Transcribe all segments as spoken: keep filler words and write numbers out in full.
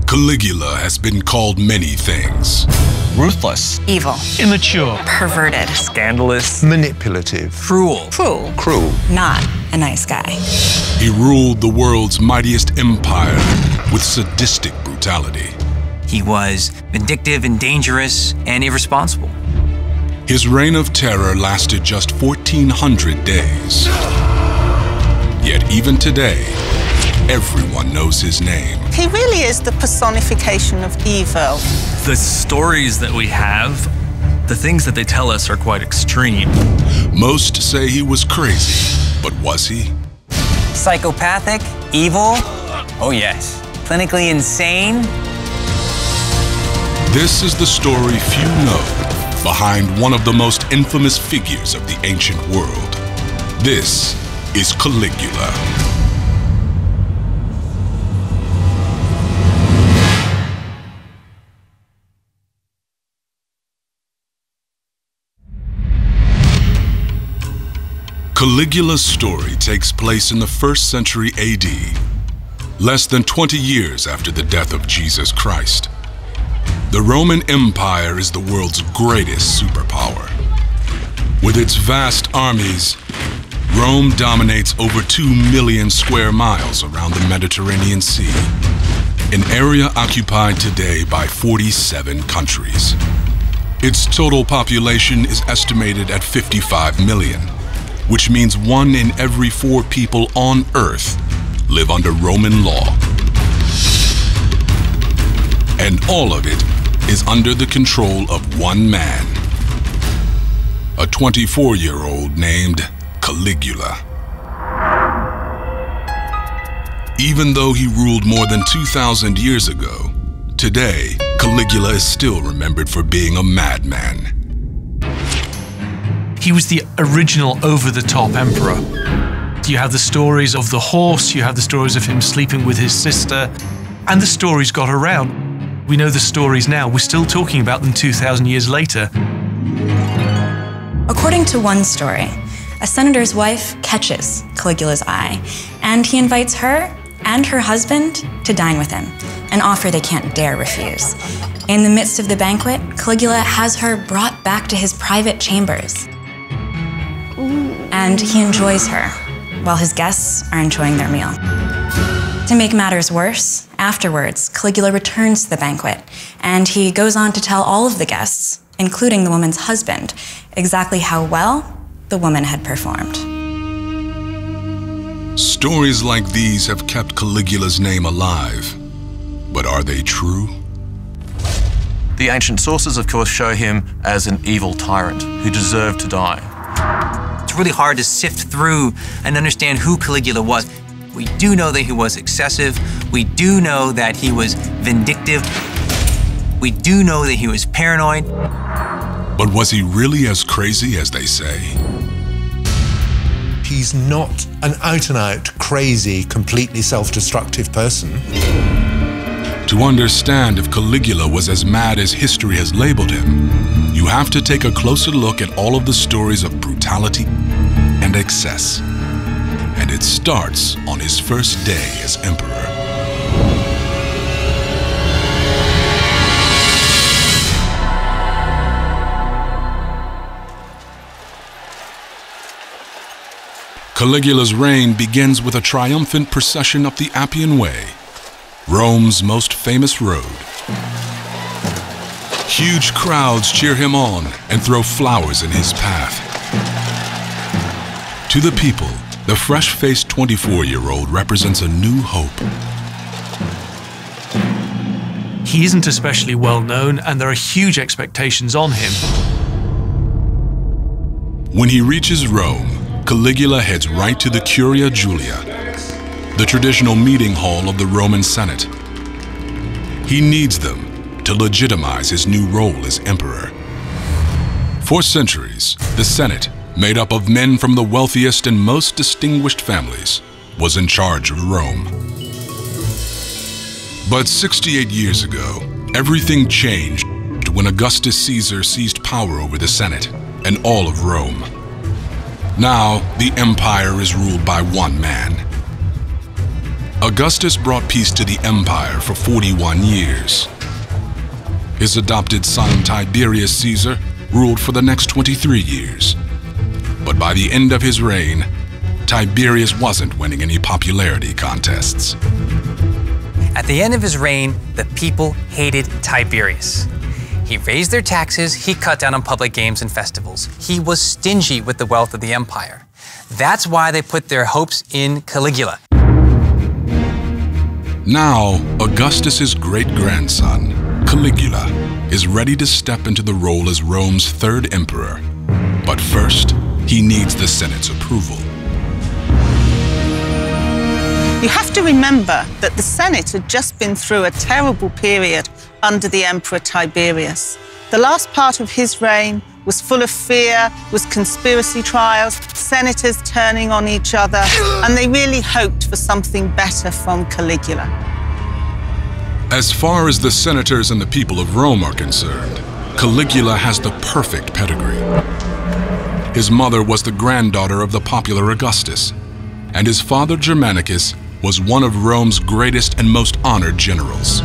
Caligula has been called many things. Ruthless. Evil. Immature. Perverted. Scandalous. Manipulative. Cruel. Cruel. Cruel. Not a nice guy. He ruled the world's mightiest empire with sadistic brutality. He was vindictive and dangerous and irresponsible. His reign of terror lasted just fourteen hundred days. Yet even today, everyone knows his name. He really is the personification of evil. The stories that we have, the things that they tell us are quite extreme. Most say he was crazy, but was he? Psychopathic, evil, oh yes, clinically insane. This is the story few know behind one of the most infamous figures of the ancient world. This is Caligula. Caligula's story takes place in the first century A D, less than twenty years after the death of Jesus Christ. The Roman Empire is the world's greatest superpower. With its vast armies, Rome dominates over two million square miles around the Mediterranean Sea, an area occupied today by forty-seven countries. Its total population is estimated at fifty-five million. Which means one in every four people on Earth live under Roman law. And all of it is under the control of one man, a twenty-four-year-old named Caligula. Even though he ruled more than two thousand years ago, today Caligula is still remembered for being a madman. He was the original over-the-top emperor. You have the stories of the horse, you have the stories of him sleeping with his sister, and the stories got around. We know the stories now, we're still talking about them two thousand years later. According to one story, a senator's wife catches Caligula's eye, and he invites her and her husband to dine with him, an offer they can't dare refuse. In the midst of the banquet, Caligula has her brought back to his private chambers. And he enjoys her, while his guests are enjoying their meal. To make matters worse, afterwards, Caligula returns to the banquet, and he goes on to tell all of the guests, including the woman's husband, exactly how well the woman had performed. Stories like these have kept Caligula's name alive, but are they true? The ancient sources, of course, show him as an evil tyrant who deserved to die. It's really hard to sift through and understand who Caligula was. We do know that he was excessive. We do know that he was vindictive. We do know that he was paranoid. But was he really as crazy as they say? He's not an out-and-out, crazy, completely self-destructive person. To understand if Caligula was as mad as history has labeled him, you have to take a closer look at all of the stories of brutality and excess. And it starts on his first day as emperor. Caligula's reign begins with a triumphant procession up the Appian Way, Rome's most famous road. Huge crowds cheer him on and throw flowers in his path. To the people, the fresh-faced twenty-four-year-old represents a new hope. He isn't especially well known, and there are huge expectations on him. When he reaches Rome, Caligula heads right to the Curia Julia, the traditional meeting hall of the Roman Senate. He needs them to legitimize his new role as emperor. For centuries, the Senate, made up of men from the wealthiest and most distinguished families, was in charge of Rome. But sixty-eight years ago, everything changed when Augustus Caesar seized power over the Senate and all of Rome. Now, the empire is ruled by one man. Augustus brought peace to the empire for forty-one years. His adopted son, Tiberius Caesar, ruled for the next twenty-three years. But by the end of his reign, Tiberius wasn't winning any popularity contests. At the end of his reign, the people hated Tiberius. He raised their taxes, he cut down on public games and festivals. He was stingy with the wealth of the empire. That's why they put their hopes in Caligula. Now, Augustus's great-grandson, Caligula, is ready to step into the role as Rome's third emperor. But first, he needs the Senate's approval. You have to remember that the Senate had just been through a terrible period under the Emperor Tiberius. The last part of his reign was full of fear, was conspiracy trials, senators turning on each other, and they really hoped for something better from Caligula. As far as the senators and the people of Rome are concerned, Caligula has the perfect pedigree. His mother was the granddaughter of the popular Augustus, and his father Germanicus was one of Rome's greatest and most honored generals.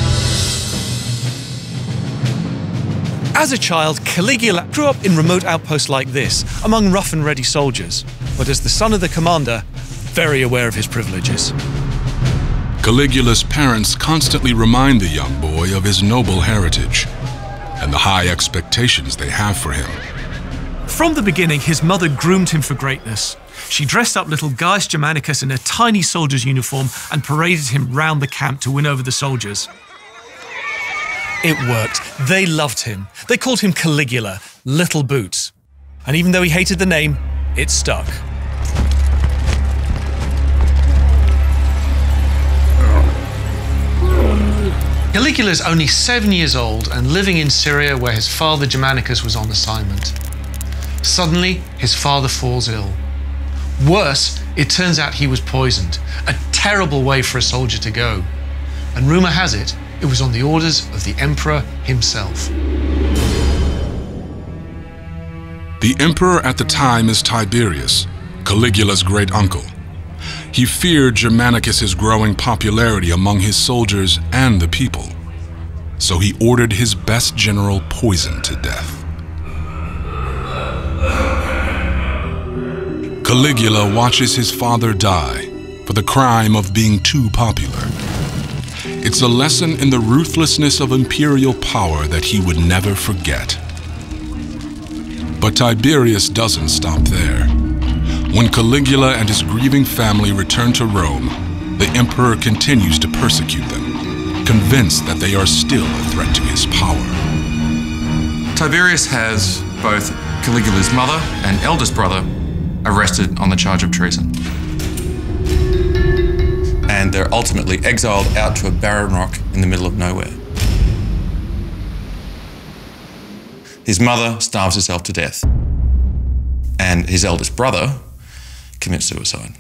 As a child, Caligula grew up in remote outposts like this, among rough and ready soldiers, but as the son of the commander, very aware of his privileges. Caligula's parents constantly remind the young boy of his noble heritage and the high expectations they have for him. From the beginning, his mother groomed him for greatness. She dressed up little Gaius Germanicus in a tiny soldier's uniform and paraded him round the camp to win over the soldiers. It worked. They loved him. They called him Caligula, Little Boots. And even though he hated the name, it stuck. Caligula is only seven years old and living in Syria where his father Germanicus was on assignment. Suddenly, his father falls ill. Worse, it turns out he was poisoned, a terrible way for a soldier to go. And rumor has it, it was on the orders of the emperor himself. The emperor at the time is Tiberius, Caligula's great uncle. He feared Germanicus's growing popularity among his soldiers and the people, so he ordered his best general poisoned to death. Caligula watches his father die for the crime of being too popular. It's a lesson in the ruthlessness of imperial power that he would never forget. But Tiberius doesn't stop there. When Caligula and his grieving family return to Rome, the emperor continues to persecute them, convinced that they are still a threat to his power. Tiberius has both Caligula's mother and eldest brother arrested on the charge of treason. And they're ultimately exiled out to a barren rock in the middle of nowhere. His mother starves herself to death, and his eldest brother commits suicide.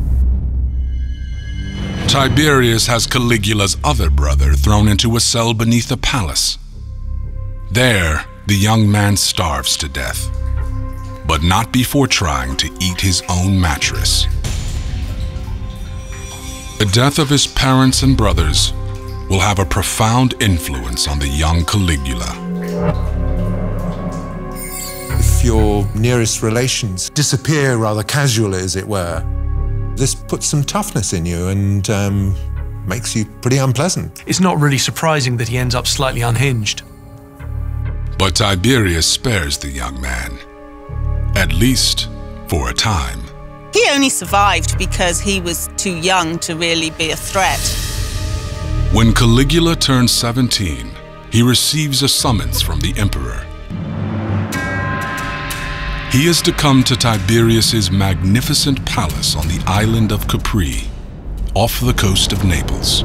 Tiberius has Caligula's other brother thrown into a cell beneath a palace. There, the young man starves to death, but not before trying to eat his own mattress. The death of his parents and brothers will have a profound influence on the young Caligula. If your nearest relations disappear rather casually, as it were, this puts some toughness in you and um, makes you pretty unpleasant. It's not really surprising that he ends up slightly unhinged. But Tiberius spares the young man, at least for a time. He only survived because he was too young to really be a threat. When Caligula turns seventeen, he receives a summons from the emperor. He is to come to Tiberius's magnificent palace on the island of Capri, off the coast of Naples.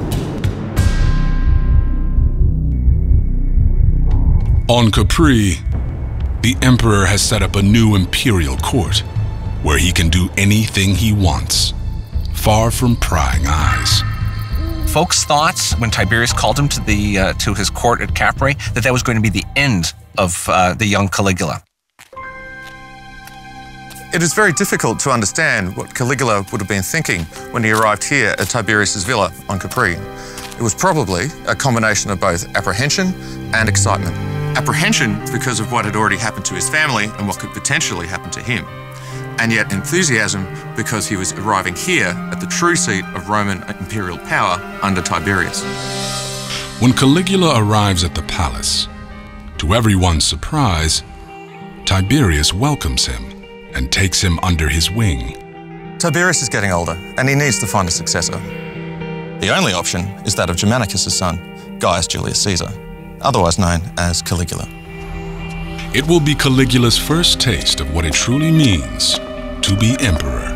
On Capri, the emperor has set up a new imperial court where he can do anything he wants, far from prying eyes. Folks thought, when Tiberius called him to, the, uh, to his court at Capri, that that was going to be the end of uh, the young Caligula. It is very difficult to understand what Caligula would have been thinking when he arrived here at Tiberius's villa on Capri. It was probably a combination of both apprehension and excitement. Apprehension because of what had already happened to his family and what could potentially happen to him. And yet enthusiasm because he was arriving here at the true seat of Roman imperial power under Tiberius. When Caligula arrives at the palace, to everyone's surprise, Tiberius welcomes him and takes him under his wing. Tiberius is getting older and he needs to find a successor. The only option is that of Germanicus' son, Gaius Julius Caesar, otherwise known as Caligula. It will be Caligula's first taste of what it truly means to be emperor.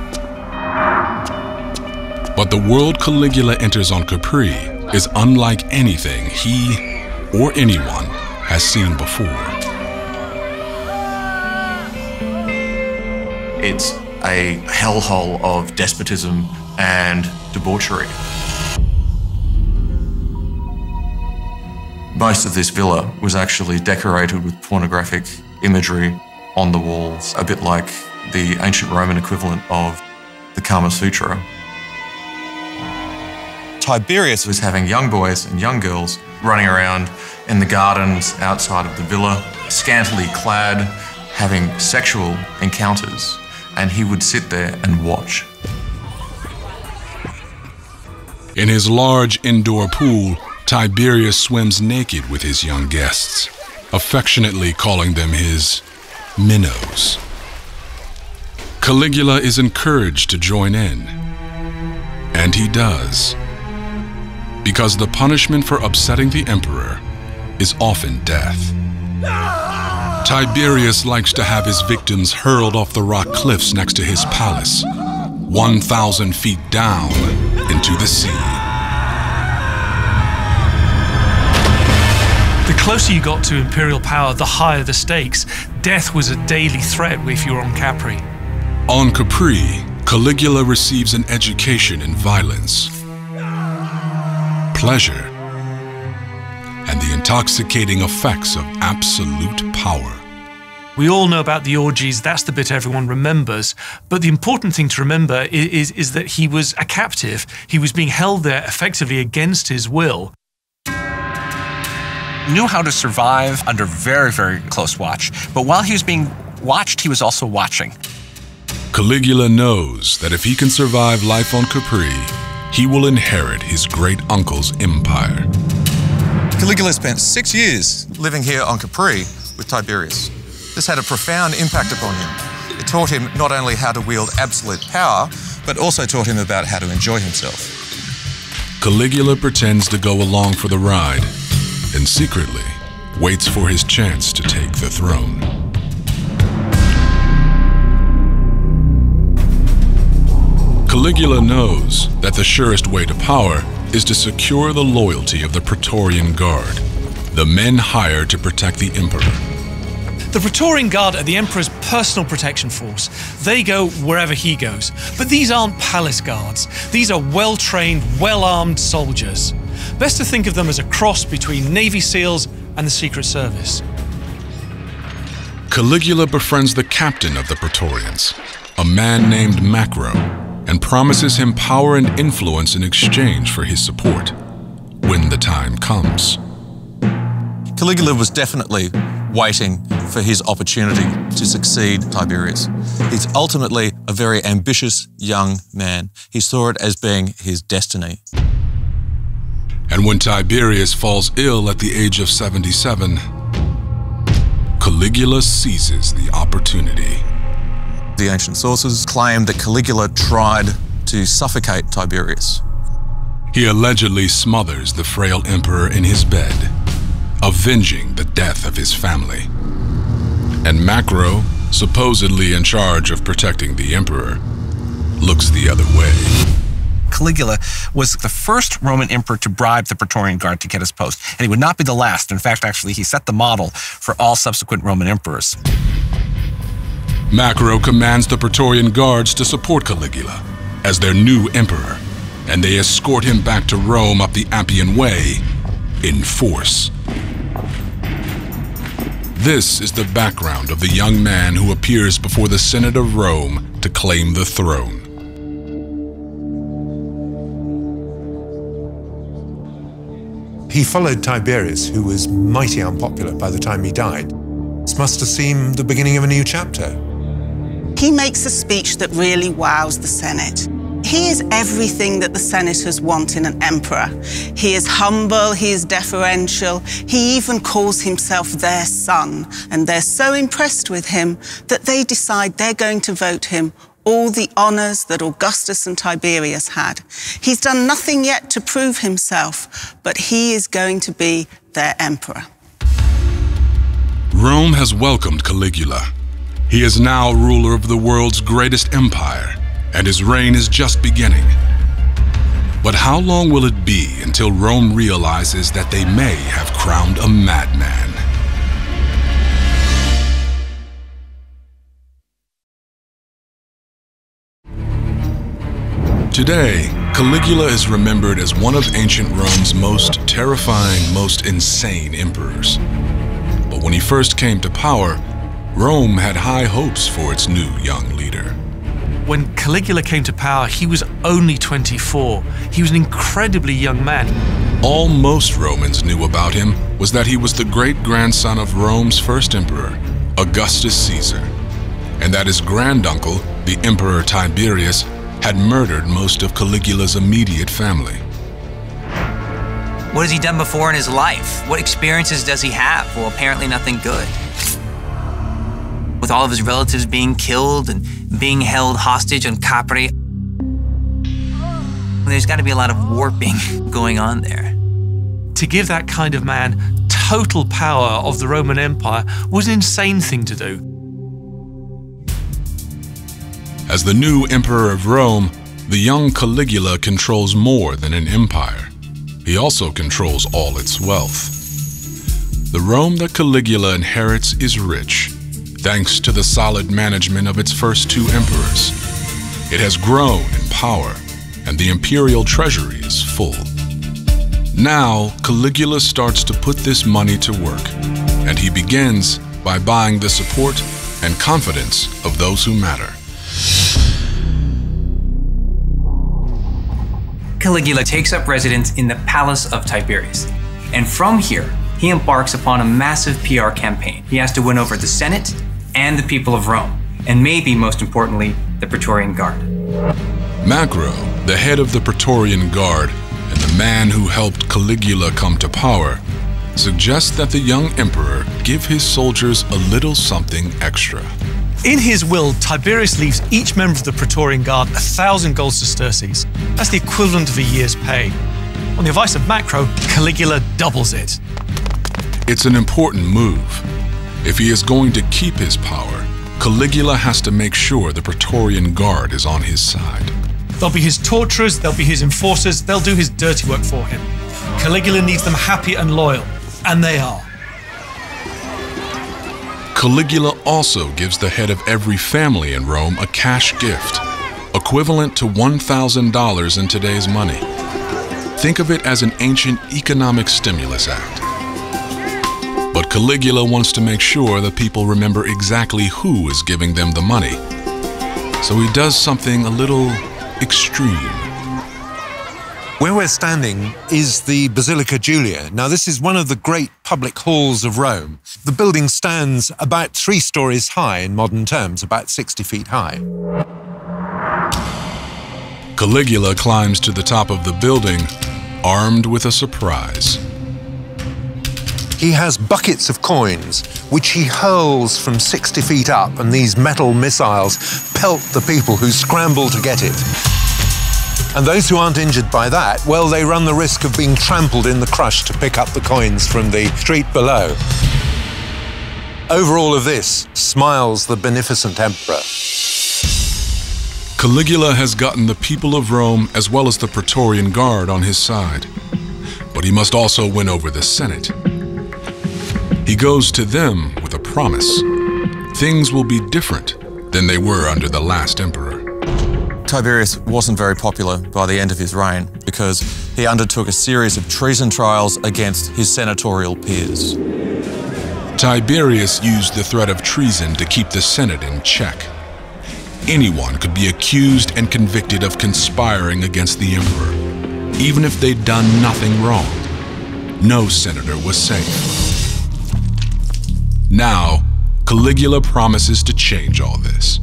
But the world Caligula enters on Capri is unlike anything he or anyone has seen before. It's a hellhole of despotism and debauchery. Most of this villa was actually decorated with pornographic imagery on the walls, a bit like the ancient Roman equivalent of the Kama Sutra. Tiberius was having young boys and young girls running around in the gardens outside of the villa, scantily clad, having sexual encounters, and he would sit there and watch. In his large indoor pool, Tiberius swims naked with his young guests, affectionately calling them his minnows. Caligula is encouraged to join in, and he does, because the punishment for upsetting the emperor is often death. Tiberius likes to have his victims hurled off the rock cliffs next to his palace, one thousand feet down into the sea. The closer you got to imperial power, the higher the stakes. Death was a daily threat if you were on Capri. On Capri, Caligula receives an education in violence, pleasure, and the intoxicating effects of absolute power. We all know about the orgies, that's the bit everyone remembers, but the important thing to remember is, is, is that he was a captive. He was being held there effectively against his will. Knew how to survive under very, very close watch. But while he was being watched, he was also watching. Caligula knows that if he can survive life on Capri, he will inherit his great uncle's empire. Caligula spent six years living here on Capri with Tiberius. This had a profound impact upon him. It taught him not only how to wield absolute power, but also taught him about how to enjoy himself. Caligula pretends to go along for the ride, and secretly waits for his chance to take the throne. Caligula knows that the surest way to power is to secure the loyalty of the Praetorian Guard, the men hired to protect the emperor. The Praetorian Guard are the emperor's personal protection force. They go wherever he goes. But these aren't palace guards. These are well-trained, well-armed soldiers. Best to think of them as a cross between Navy SEALs and the Secret Service. Caligula befriends the captain of the Praetorians, a man named Macro, and promises him power and influence in exchange for his support, when the time comes. Caligula was definitely waiting for his opportunity to succeed Tiberius. He's ultimately a very ambitious young man. He saw it as being his destiny. And when Tiberius falls ill at the age of seventy-seven, Caligula seizes the opportunity. The ancient sources claim that Caligula tried to suffocate Tiberius. He allegedly smothers the frail emperor in his bed, avenging the death of his family. And Macro, supposedly in charge of protecting the emperor, looks the other way. Caligula was the first Roman emperor to bribe the Praetorian Guard to get his post, and he would not be the last. In fact, actually, he set the model for all subsequent Roman emperors. Macro commands the Praetorian Guards to support Caligula as their new emperor, and they escort him back to Rome up the Appian Way in force. This is the background of the young man who appears before the Senate of Rome to claim the throne. He followed Tiberius, who was mighty unpopular by the time he died. This must have seemed the beginning of a new chapter. He makes a speech that really wows the Senate. He is everything that the senators want in an emperor. He is humble, he is deferential, he even calls himself their son, and they're so impressed with him that they decide they're going to vote him all the honours that Augustus and Tiberius had. He's done nothing yet to prove himself, but he is going to be their emperor. Rome has welcomed Caligula. He is now ruler of the world's greatest empire, and his reign is just beginning. But how long will it be until Rome realizes that they may have crowned a madman? Today, Caligula is remembered as one of ancient Rome's most terrifying, most insane emperors. But when he first came to power, Rome had high hopes for its new young leader. When Caligula came to power, he was only twenty-four. He was an incredibly young man. All most Romans knew about him was that he was the great-grandson of Rome's first emperor, Augustus Caesar, and that his granduncle, the Emperor Tiberius, had murdered most of Caligula's immediate family. What has he done before in his life? What experiences does he have? Well, apparently nothing good. With all of his relatives being killed and being held hostage on Capri, there's got to be a lot of warping going on there. To give that kind of man total power of the Roman Empire was an insane thing to do. As the new emperor of Rome, the young Caligula controls more than an empire. He also controls all its wealth. The Rome that Caligula inherits is rich, thanks to the solid management of its first two emperors. It has grown in power, and the imperial treasury is full. Now, Caligula starts to put this money to work, and he begins by buying the support and confidence of those who matter. Caligula takes up residence in the palace of Tiberius, and from here, he embarks upon a massive P R campaign. He has to win over the Senate and the people of Rome, and maybe most importantly, the Praetorian Guard. Macro, the head of the Praetorian Guard and the man who helped Caligula come to power, suggests that the young emperor give his soldiers a little something extra. In his will, Tiberius leaves each member of the Praetorian Guard a thousand gold sesterces. That's the equivalent of a year's pay. On the advice of Macro, Caligula doubles it. It's an important move. If he is going to keep his power, Caligula has to make sure the Praetorian Guard is on his side. They'll be his torturers, they'll be his enforcers, they'll do his dirty work for him. Caligula needs them happy and loyal, and they are. Caligula also gives the head of every family in Rome a cash gift, equivalent to one thousand dollars in today's money. Think of it as an ancient economic stimulus act. But Caligula wants to make sure that people remember exactly who is giving them the money. So he does something a little extreme. Where we're standing is the Basilica Julia. Now, this is one of the great public halls of Rome. The building stands about three stories high in modern terms, about sixty feet high. Caligula climbs to the top of the building, armed with a surprise. He has buckets of coins, which he hurls from sixty feet up, and these metal missiles pelt the people who scramble to get it. And those who aren't injured by that, well, they run the risk of being trampled in the crush to pick up the coins from the street below. Over all of this smiles the beneficent emperor. Caligula has gotten the people of Rome as well as the Praetorian Guard on his side. But he must also win over the Senate. He goes to them with a promise. Things will be different than they were under the last emperor. Tiberius wasn't very popular by the end of his reign because he undertook a series of treason trials against his senatorial peers. Tiberius used the threat of treason to keep the Senate in check. Anyone could be accused and convicted of conspiring against the emperor, even if they'd done nothing wrong. No senator was safe. Now, Caligula promises to change all this.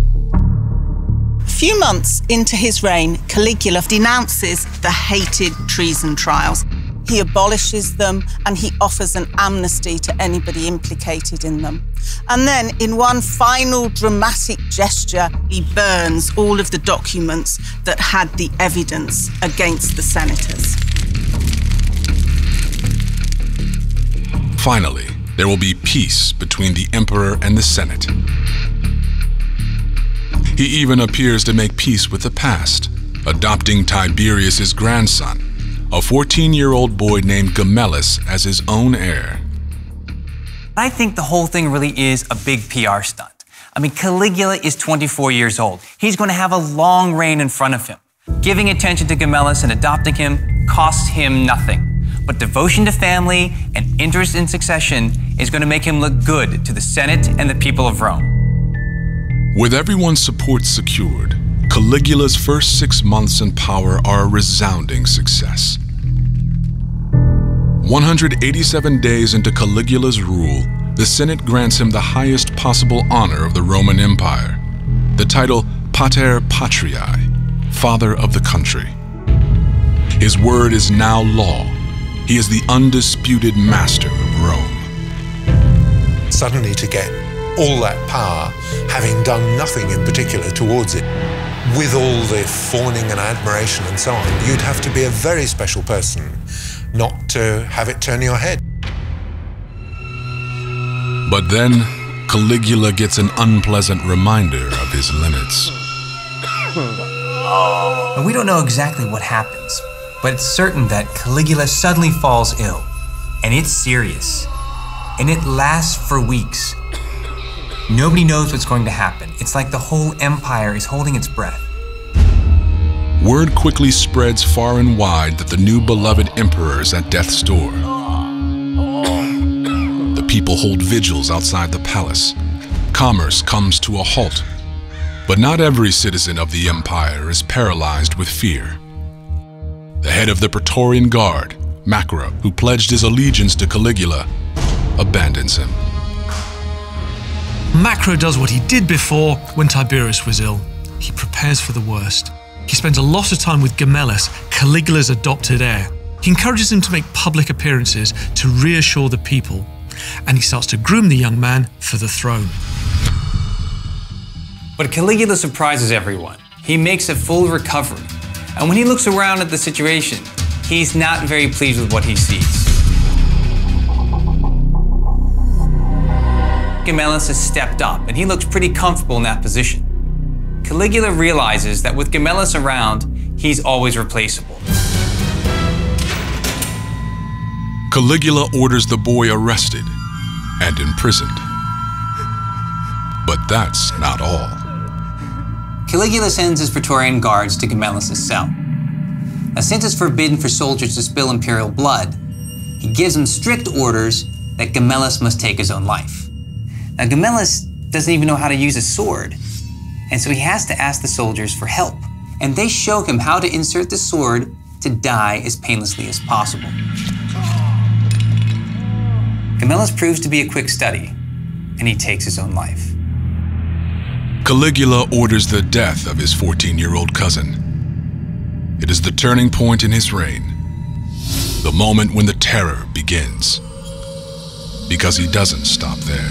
A few months into his reign, Caligula denounces the hated treason trials. He abolishes them and he offers an amnesty to anybody implicated in them. And then, in one final dramatic gesture, he burns all of the documents that had the evidence against the senators. Finally, there will be peace between the emperor and the Senate. He even appears to make peace with the past, adopting Tiberius's grandson, a fourteen-year-old boy named Gemellus, as his own heir. I think the whole thing really is a big P R stunt. I mean, Caligula is twenty-four years old. He's going to have a long reign in front of him. Giving attention to Gemellus and adopting him costs him nothing. But devotion to family and interest in succession is going to make him look good to the Senate and the people of Rome. With everyone's support secured, Caligula's first six months in power are a resounding success. one hundred eighty-seven days into Caligula's rule, the Senate grants him the highest possible honor of the Roman Empire, the title Pater Patriae, Father of the Country. His word is now law. He is the undisputed master of Rome. Suddenly to get all that power, having done nothing in particular towards it, with all the fawning and admiration and so on, you'd have to be a very special person not to have it turn your head. But then, Caligula gets an unpleasant reminder of his limits. And we don't know exactly what happens, but it's certain that Caligula suddenly falls ill, and it's serious, and it lasts for weeks. Nobody knows what's going to happen. It's like the whole empire is holding its breath. Word quickly spreads far and wide that the new beloved emperor is at death's door. The people hold vigils outside the palace. Commerce comes to a halt. But not every citizen of the empire is paralyzed with fear. The head of the Praetorian Guard, Macro, who pledged his allegiance to Caligula, abandons him. Macro does what he did before when Tiberius was ill. He prepares for the worst. He spends a lot of time with Gemellus, Caligula's adopted heir. He encourages him to make public appearances to reassure the people, and he starts to groom the young man for the throne. But Caligula surprises everyone. He makes a full recovery. And when he looks around at the situation, he's not very pleased with what he sees. Gemellus has stepped up, and he looks pretty comfortable in that position. Caligula realizes that with Gemellus around, he's always replaceable. Caligula orders the boy arrested and imprisoned. But that's not all. Caligula sends his Praetorian guards to Gemellus' cell. Now, since it's forbidden for soldiers to spill imperial blood, he gives them strict orders that Gemellus must take his own life. Now, Gemellus doesn't even know how to use a sword, and so he has to ask the soldiers for help. And they show him how to insert the sword to die as painlessly as possible. Gemellus proves to be a quick study, and he takes his own life. Caligula orders the death of his fourteen-year-old cousin. It is the turning point in his reign, the moment when the terror begins, because he doesn't stop there.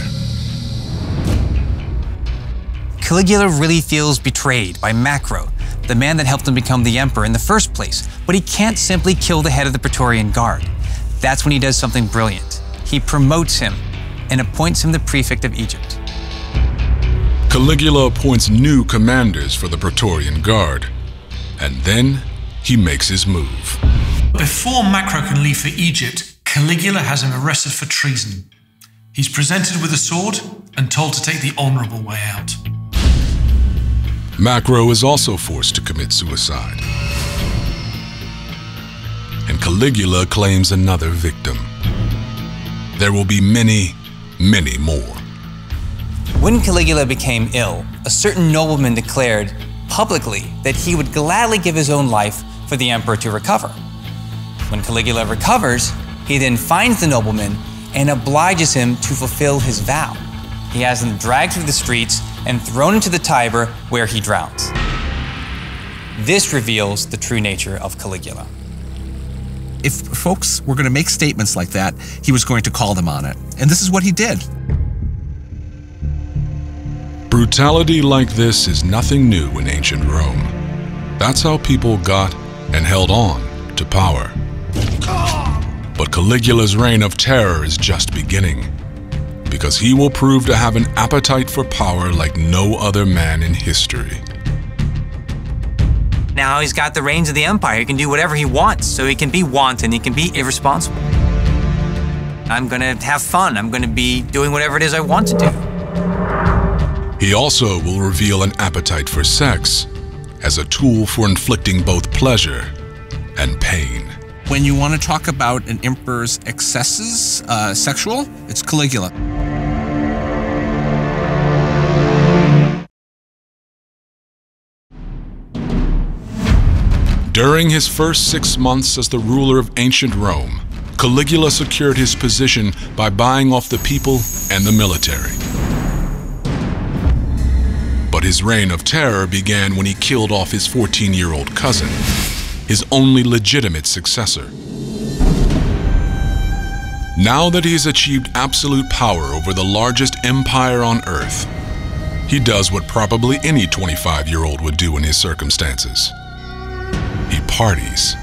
Caligula really feels betrayed by Macro, the man that helped him become the emperor in the first place, but he can't simply kill the head of the Praetorian Guard. That's when he does something brilliant. He promotes him and appoints him the prefect of Egypt. Caligula appoints new commanders for the Praetorian Guard, and then he makes his move. Before Macro can leave for Egypt, Caligula has him arrested for treason. He's presented with a sword and told to take the honorable way out. Macro is also forced to commit suicide. And Caligula claims another victim. There will be many, many more. When Caligula became ill, a certain nobleman declared publicly that he would gladly give his own life for the emperor to recover. When Caligula recovers, he then finds the nobleman and obliges him to fulfill his vow. He has him dragged through the streets and thrown into the Tiber, where he drowns. This reveals the true nature of Caligula. If folks were going to make statements like that, he was going to call them on it. And this is what he did. Brutality like this is nothing new in ancient Rome. That's how people got and held on to power. But Caligula's reign of terror is just beginning, because he will prove to have an appetite for power like no other man in history. Now he's got the reins of the empire. He can do whatever he wants, so he can be wanton, he can be irresponsible. I'm gonna have fun. I'm gonna be doing whatever it is I want to do. He also will reveal an appetite for sex as a tool for inflicting both pleasure and pain. When you want to talk about an emperor's excesses, uh, sexual, it's Caligula. During his first six months as the ruler of ancient Rome, Caligula secured his position by buying off the people and the military. But his reign of terror began when he killed off his fourteen-year-old cousin, his only legitimate successor. Now that he has achieved absolute power over the largest empire on earth, he does what probably any twenty-five-year-old would do in his circumstances. He parties.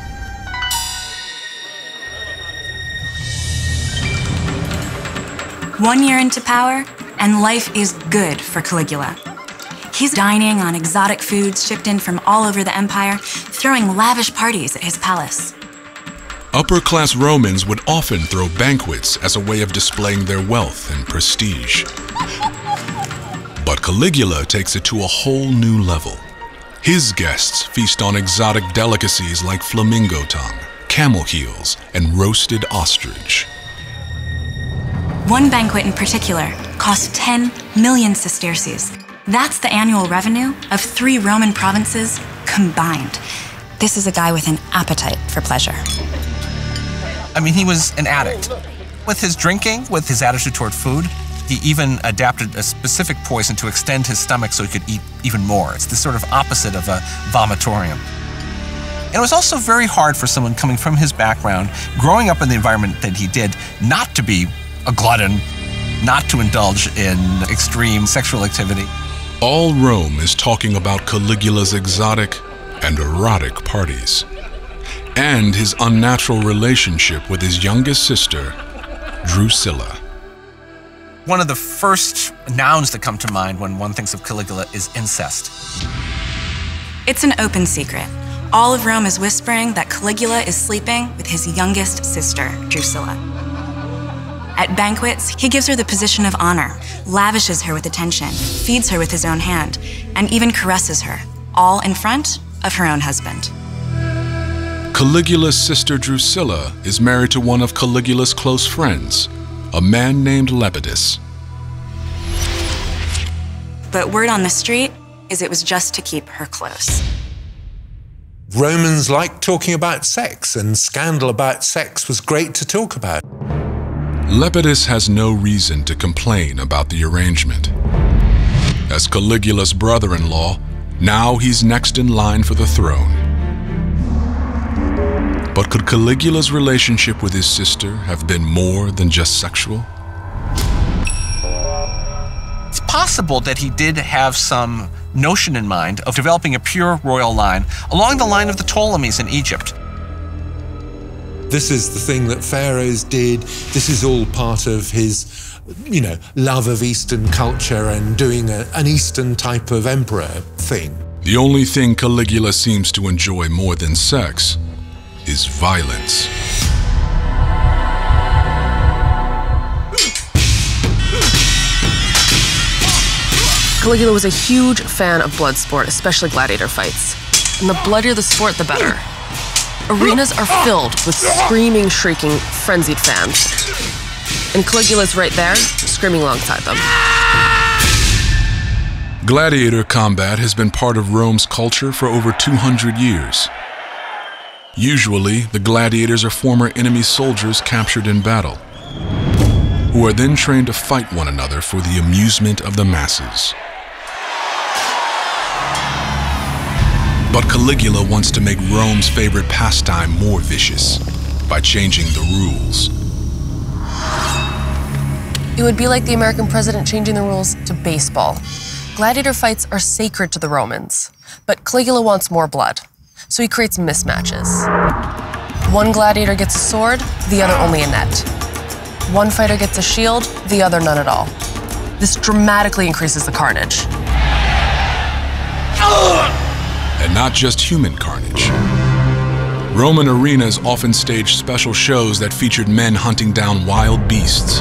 One year into power, and life is good for Caligula. He's dining on exotic foods shipped in from all over the empire, throwing lavish parties at his palace. Upper-class Romans would often throw banquets as a way of displaying their wealth and prestige. But Caligula takes it to a whole new level. His guests feast on exotic delicacies like flamingo tongue, camel heels, and roasted ostrich. One banquet in particular cost ten million sesterces. That's the annual revenue of three Roman provinces combined. This is a guy with an appetite for pleasure. I mean, he was an addict. With his drinking, with his attitude toward food, he even adapted a specific poison to extend his stomach so he could eat even more. It's the sort of opposite of a vomitorium. And it was also very hard for someone coming from his background, growing up in the environment that he did, not to be a glutton, not to indulge in extreme sexual activity. All Rome is talking about Caligula's exotic and erotic parties, and his unnatural relationship with his youngest sister, Drusilla. One of the first nouns that come to mind when one thinks of Caligula is incest. It's an open secret. All of Rome is whispering that Caligula is sleeping with his youngest sister, Drusilla. At banquets, he gives her the position of honor, lavishes her with attention, feeds her with his own hand, and even caresses her, all in front of her own husband. Caligula's sister Drusilla is married to one of Caligula's close friends, a man named Lepidus. But word on the street is it was just to keep her close. Romans liked talking about sex, and scandal about sex was great to talk about. Lepidus has no reason to complain about the arrangement. As Caligula's brother-in-law, now he's next in line for the throne. But could Caligula's relationship with his sister have been more than just sexual? It's possible that he did have some notion in mind of developing a pure royal line along the line of the Ptolemies in Egypt. This is the thing that pharaohs did. This is all part of his, you know, love of Eastern culture and doing a, an Eastern type of emperor thing. The only thing Caligula seems to enjoy more than sex is violence. Caligula was a huge fan of blood sport, especially gladiator fights. And the bloodier the sport, the better. Arenas are filled with screaming, shrieking, frenzied fans. and Caligula's right there, screaming alongside them. Gladiator combat has been part of Rome's culture for over two hundred years. Usually, the gladiators are former enemy soldiers captured in battle, who are then trained to fight one another for the amusement of the masses. But Caligula wants to make Rome's favorite pastime more vicious by changing the rules. It would be like the American president changing the rules to baseball. Gladiator fights are sacred to the Romans, but Caligula wants more blood, so he creates mismatches. One gladiator gets a sword, the other only a net. One fighter gets a shield, the other none at all. This dramatically increases the carnage. And not just human carnage. Roman arenas often staged special shows that featured men hunting down wild beasts.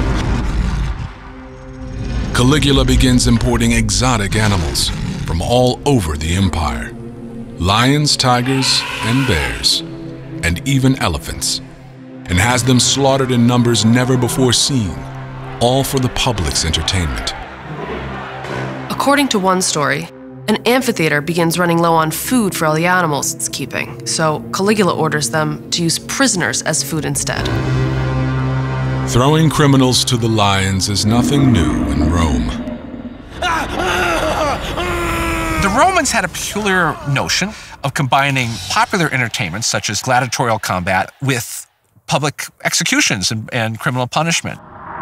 Caligula begins importing exotic animals from all over the empire. Lions, tigers, and bears, and even elephants, and has them slaughtered in numbers never before seen, all for the public's entertainment. According to one story, an amphitheater begins running low on food for all the animals it's keeping, so Caligula orders them to use prisoners as food instead. Throwing criminals to the lions is nothing new in Rome. The Romans had a peculiar notion of combining popular entertainments such as gladiatorial combat with public executions and, and criminal punishment.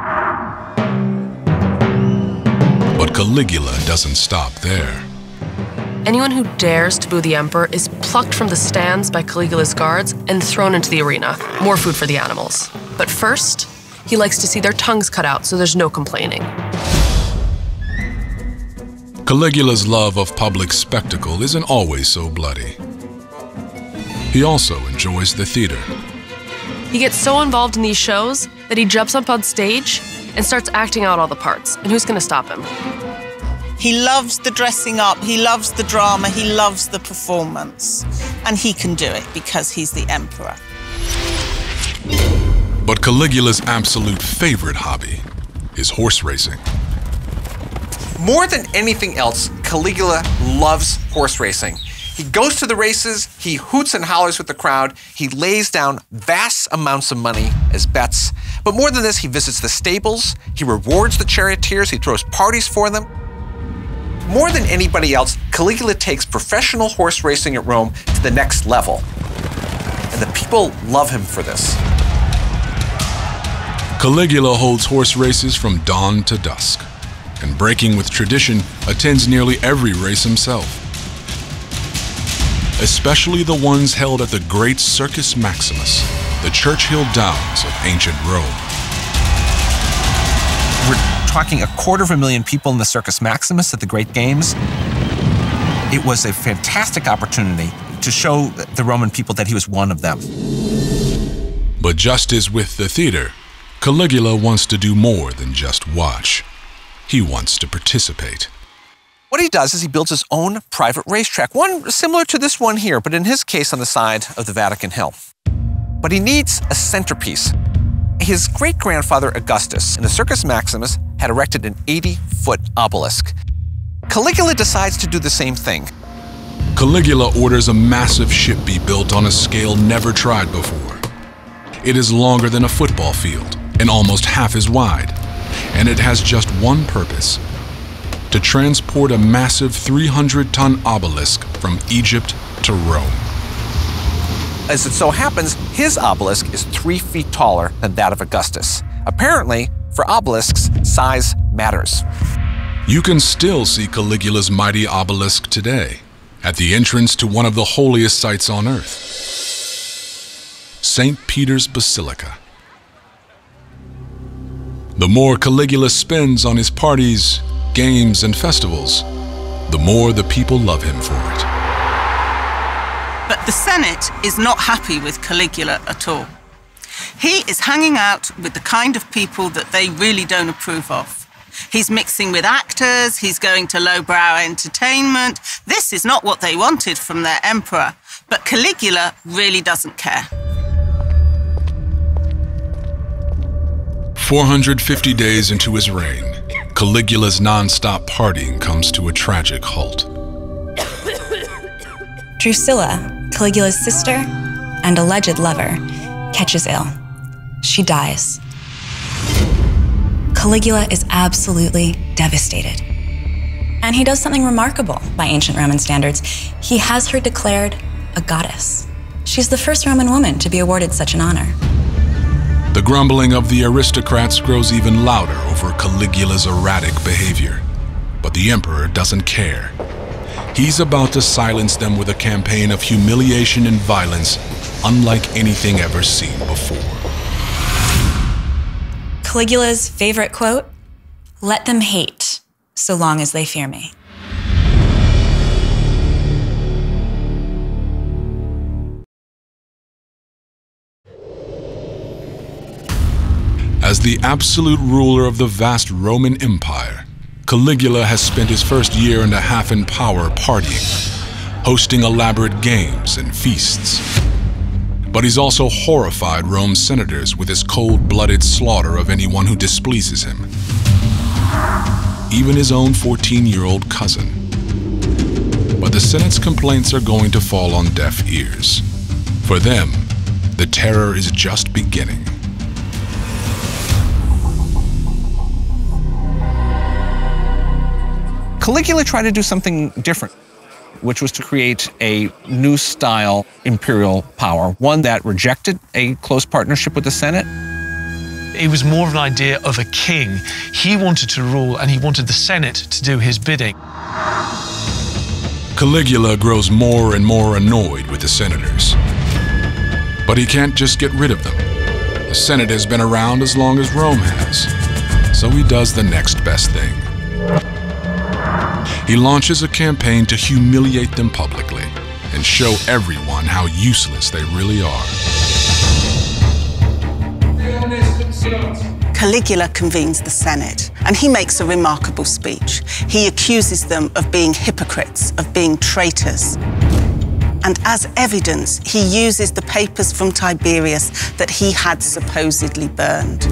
But Caligula doesn't stop there. Anyone who dares to boo the emperor is plucked from the stands by Caligula's guards and thrown into the arena. More food for the animals. But first, he likes to see their tongues cut out so there's no complaining. Caligula's love of public spectacle isn't always so bloody. He also enjoys the theater. He gets so involved in these shows that he jumps up on stage and starts acting out all the parts. And who's gonna stop him? He loves the dressing up, he loves the drama, he loves the performance. And he can do it because he's the emperor. But Caligula's absolute favorite hobby is horse racing. More than anything else, Caligula loves horse racing. He goes to the races, he hoots and hollers with the crowd, he lays down vast amounts of money as bets. But more than this, he visits the stables, he rewards the charioteers, he throws parties for them. More than anybody else, Caligula takes professional horse racing at Rome to the next level. And the people love him for this. Caligula holds horse races from dawn to dusk, and breaking with tradition, attends nearly every race himself. Especially the ones held at the great Circus Maximus, the Churchill Downs of ancient Rome. We're talking a quarter of a million people in the Circus Maximus at the Great Games. It was a fantastic opportunity to show the Roman people that he was one of them. But just as with the theater, Caligula wants to do more than just watch. He wants to participate. What he does is he builds his own private racetrack, one similar to this one here, but in his case on the side of the Vatican Hill. But he needs a centerpiece. His great-grandfather Augustus in the Circus Maximus had erected an eighty-foot obelisk. Caligula decides to do the same thing. Caligula orders a massive ship be built on a scale never tried before. It is longer than a football field and almost half as wide, and it has just one purpose: to transport a massive three hundred ton obelisk from Egypt to Rome. As it so happens, his obelisk is three feet taller than that of Augustus. Apparently, for obelisks, size matters. You can still see Caligula's mighty obelisk today at the entrance to one of the holiest sites on earth, Saint Peter's Basilica. The more Caligula spends on his parties, games, and festivals, the more the people love him for it. But the Senate is not happy with Caligula at all. He is hanging out with the kind of people that they really don't approve of. He's mixing with actors, he's going to lowbrow entertainment. This is not what they wanted from their emperor, but Caligula really doesn't care. four hundred fifty days into his reign, Caligula's non-stop partying comes to a tragic halt. Drusilla, Caligula's sister and alleged lover, catches ill. She dies. Caligula is absolutely devastated. And he does something remarkable by ancient Roman standards. He has her declared a goddess. She's the first Roman woman to be awarded such an honor. The grumbling of the aristocrats grows even louder over Caligula's erratic behavior. But the emperor doesn't care. He's about to silence them with a campaign of humiliation and violence unlike anything ever seen before. Caligula's favorite quote, "Let them hate, so long as they fear me." As the absolute ruler of the vast Roman Empire, Caligula has spent his first year and a half in power partying, hosting elaborate games and feasts. But he's also horrified Rome's senators with his cold-blooded slaughter of anyone who displeases him. Even his own fourteen-year-old cousin. But the Senate's complaints are going to fall on deaf ears. For them, the terror is just beginning. Caligula tried to do something different, which was to create a new style imperial power, one that rejected a close partnership with the Senate. It was more of an idea of a king. He wanted to rule and he wanted the Senate to do his bidding. Caligula grows more and more annoyed with the senators. But he can't just get rid of them. The Senate has been around as long as Rome has, so he does the next best thing. He launches a campaign to humiliate them publicly and show everyone how useless they really are. Caligula convenes the Senate, and he makes a remarkable speech. He accuses them of being hypocrites, of being traitors. And as evidence, he uses the papers from Tiberius that he had supposedly burned.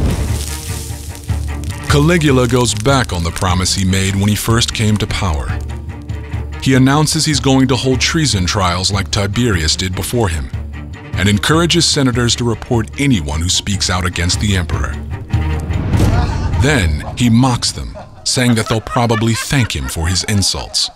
Caligula goes back on the promise he made when he first came to power. He announces he's going to hold treason trials like Tiberius did before him, and encourages senators to report anyone who speaks out against the emperor. Then he mocks them, saying that they'll probably thank him for his insults.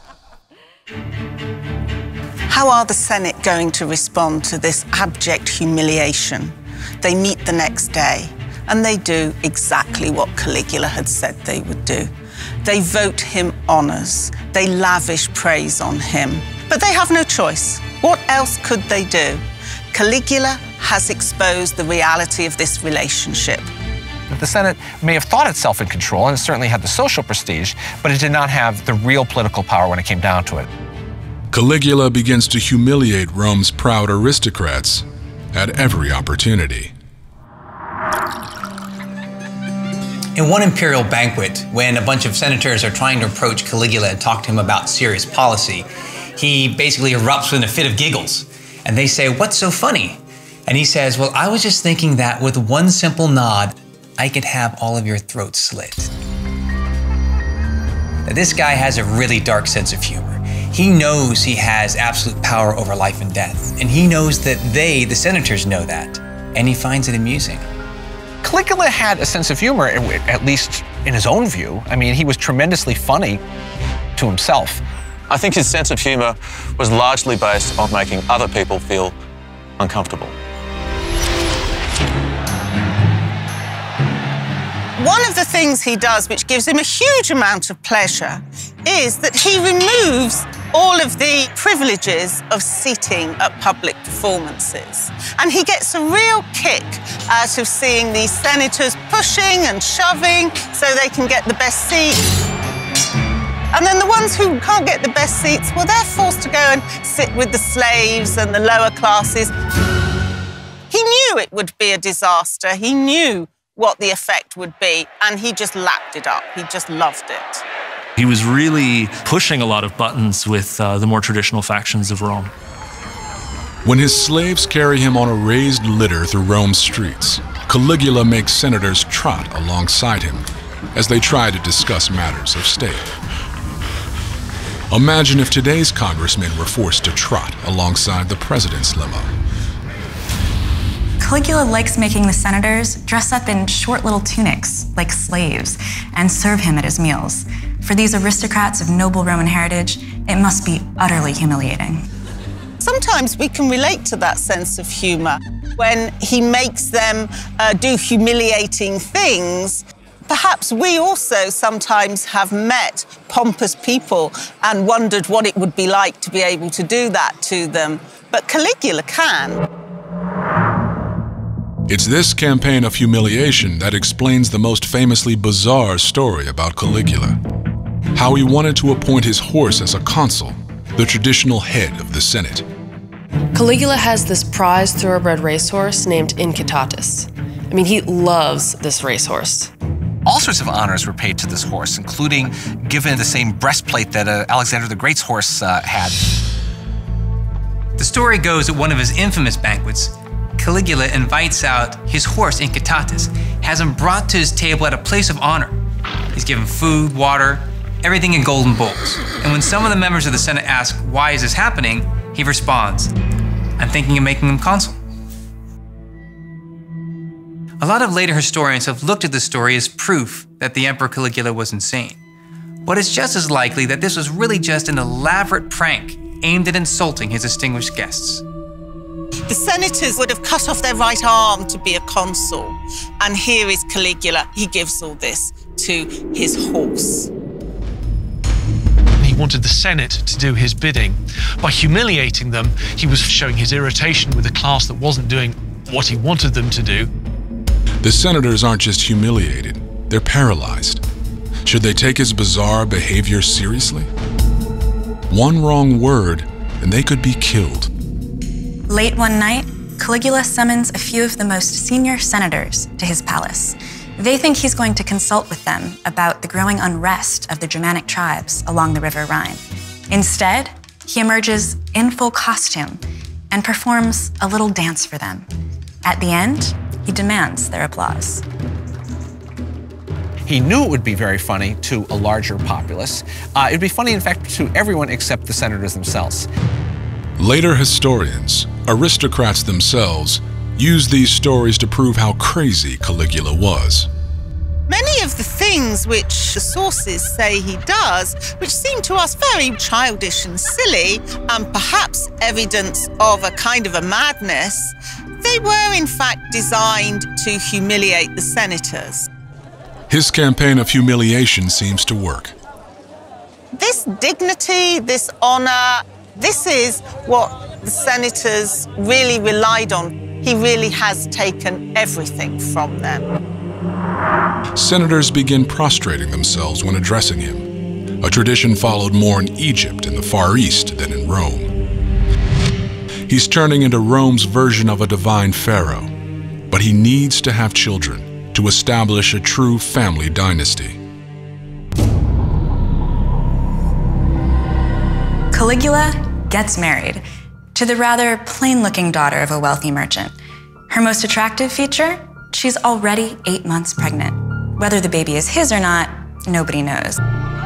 How are the Senate going to respond to this abject humiliation? They meet the next day, and they do exactly what Caligula had said they would do. They vote him honors. They lavish praise on him. But they have no choice. What else could they do? Caligula has exposed the reality of this relationship. The Senate may have thought itself in control, and it certainly had the social prestige, but it did not have the real political power when it came down to it. Caligula begins to humiliate Rome's proud aristocrats at every opportunity. In one imperial banquet, when a bunch of senators are trying to approach Caligula and talk to him about serious policy, he basically erupts in a fit of giggles. And they say, "What's so funny?" And he says, "Well, I was just thinking that with one simple nod, I could have all of your throats slit." Now, this guy has a really dark sense of humor. He knows he has absolute power over life and death. And he knows that they, the senators, know that. And he finds it amusing. Caligula had a sense of humor, at least in his own view. I mean, he was tremendously funny to himself. I think his sense of humour was largely based on making other people feel uncomfortable. One of the things he does, which gives him a huge amount of pleasure, is that he removes all of the privileges of seating at public performances. And he gets a real kick out of seeing these senators pushing and shoving so they can get the best seats. And then the ones who can't get the best seats, well, they're forced to go and sit with the slaves and the lower classes. He knew it would be a disaster. He knew what the effect would be, and he just lapped it up. He just loved it. He was really pushing a lot of buttons with uh, the more traditional factions of Rome. When his slaves carry him on a raised litter through Rome's streets, Caligula makes senators trot alongside him as they try to discuss matters of state. Imagine if today's congressmen were forced to trot alongside the president's limo. Caligula likes making the senators dress up in short little tunics, like slaves, and serve him at his meals. For these aristocrats of noble Roman heritage, it must be utterly humiliating. Sometimes we can relate to that sense of humor when he makes them uh, do humiliating things. Perhaps we also sometimes have met pompous people and wondered what it would be like to be able to do that to them. But Caligula can. It's this campaign of humiliation that explains the most famously bizarre story about Caligula. How he wanted to appoint his horse as a consul, the traditional head of the Senate. Caligula has this prized thoroughbred racehorse named Incitatus. I mean, he loves this racehorse. All sorts of honors were paid to this horse, including given the same breastplate that uh, Alexander the Great's horse uh, had. The story goes at one of his infamous banquets, Caligula invites out his horse Incitatus, has him brought to his table at a place of honor. He's given food, water, everything in golden bowls. And when some of the members of the Senate ask, why is this happening? He responds, I'm thinking of making him consul. A lot of later historians have looked at the story as proof that the Emperor Caligula was insane. But it's just as likely that this was really just an elaborate prank aimed at insulting his distinguished guests. The senators would have cut off their right arm to be a consul. And here is Caligula. He gives all this to his horse. He wanted the Senate to do his bidding. By humiliating them, he was showing his irritation with a class that wasn't doing what he wanted them to do. The senators aren't just humiliated, they're paralyzed. Should they take his bizarre behavior seriously? One wrong word, and they could be killed. Late one night, Caligula summons a few of the most senior senators to his palace. They think he's going to consult with them about the growing unrest of the Germanic tribes along the River Rhine. Instead, he emerges in full costume and performs a little dance for them. At the end, he demands their applause. He knew it would be very funny to a larger populace. Uh, it'd be funny, in fact, to everyone except the senators themselves. Later historians, aristocrats themselves, use these stories to prove how crazy Caligula was. Many of the things which the sources say he does, which seem to us very childish and silly, and perhaps evidence of a kind of a madness, they were in fact designed to humiliate the senators. His campaign of humiliation seems to work. This dignity, this honor, this is what the senators really relied on. He really has taken everything from them. Senators begin prostrating themselves when addressing him, a tradition followed more in Egypt and the Far East than in Rome. He's turning into Rome's version of a divine pharaoh, but he needs to have children to establish a true family dynasty. Caligula gets married to the rather plain-looking daughter of a wealthy merchant. Her most attractive feature? She's already eight months pregnant. Whether the baby is his or not, nobody knows.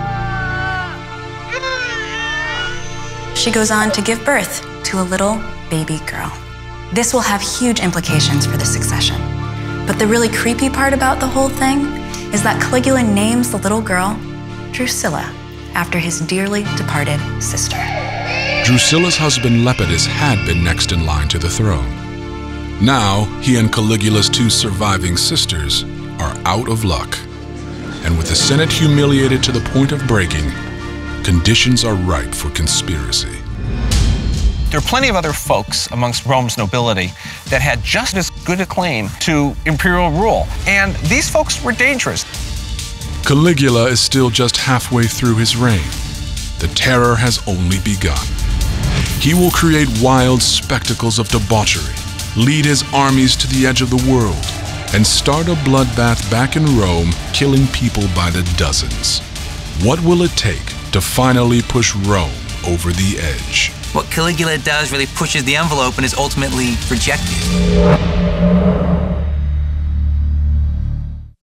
She goes on to give birth to a little baby girl. This will have huge implications for the succession. But the really creepy part about the whole thing is that Caligula names the little girl Drusilla, after his dearly departed sister. Drusilla's husband Lepidus had been next in line to the throne. Now, he and Caligula's two surviving sisters are out of luck. And with the Senate humiliated to the point of breaking, conditions are ripe for conspiracy. There are plenty of other folks amongst Rome's nobility that had just as good a claim to imperial rule, and these folks were dangerous. Caligula is still just halfway through his reign. The terror has only begun. He will create wild spectacles of debauchery, lead his armies to the edge of the world, and start a bloodbath back in Rome, killing people by the dozens. What will it take to finally push Rome over the edge? What Caligula does really pushes the envelope and is ultimately rejected.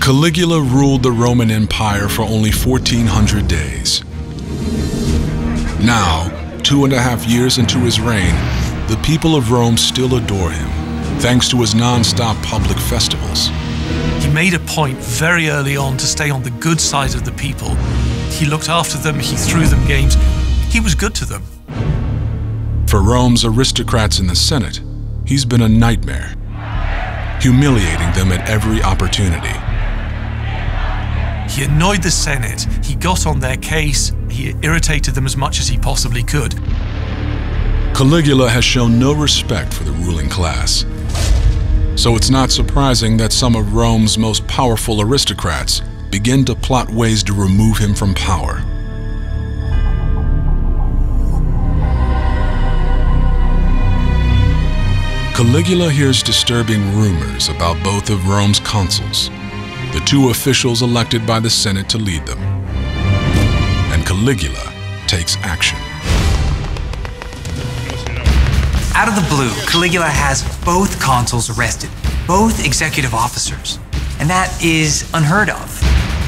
Caligula ruled the Roman Empire for only fourteen hundred days. Now, two and a half years into his reign, the people of Rome still adore him, thanks to his non-stop public festivals. He made a point very early on to stay on the good side of the people. He looked after them, he threw them games. He was good to them. For Rome's aristocrats in the Senate, he's been a nightmare, humiliating them at every opportunity. He annoyed the Senate, he got on their case, he irritated them as much as he possibly could. Caligula has shown no respect for the ruling class. So it's not surprising that some of Rome's most powerful aristocrats begin to plot ways to remove him from power. Caligula hears disturbing rumors about both of Rome's consuls, the two officials elected by the Senate to lead them. And Caligula takes action. Out of the blue, Caligula has both consuls arrested, both executive officers, and that is unheard of.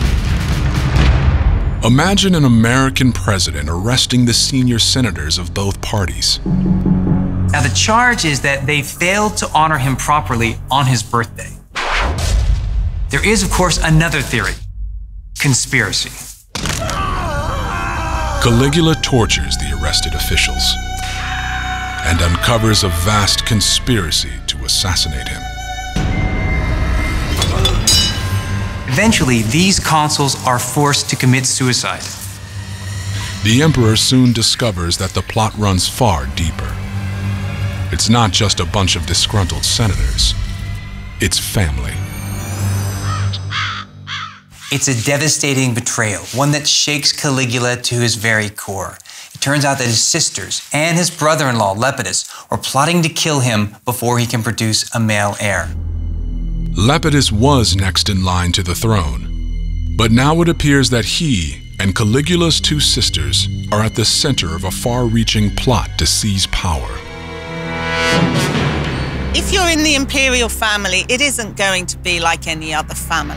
Imagine an American president arresting the senior senators of both parties. Now, the charge is that they failed to honor him properly on his birthday. There is, of course, another theory: conspiracy. Caligula tortures the arrested officials and uncovers a vast conspiracy to assassinate him. Eventually, these consuls are forced to commit suicide. The emperor soon discovers that the plot runs far deeper. It's not just a bunch of disgruntled senators, it's family. It's a devastating betrayal, one that shakes Caligula to his very core. It turns out that his sisters and his brother-in-law, Lepidus, are plotting to kill him before he can produce a male heir. Lepidus was next in line to the throne, but now it appears that he and Caligula's two sisters are at the center of a far-reaching plot to seize power. If you're in the imperial family, it isn't going to be like any other family.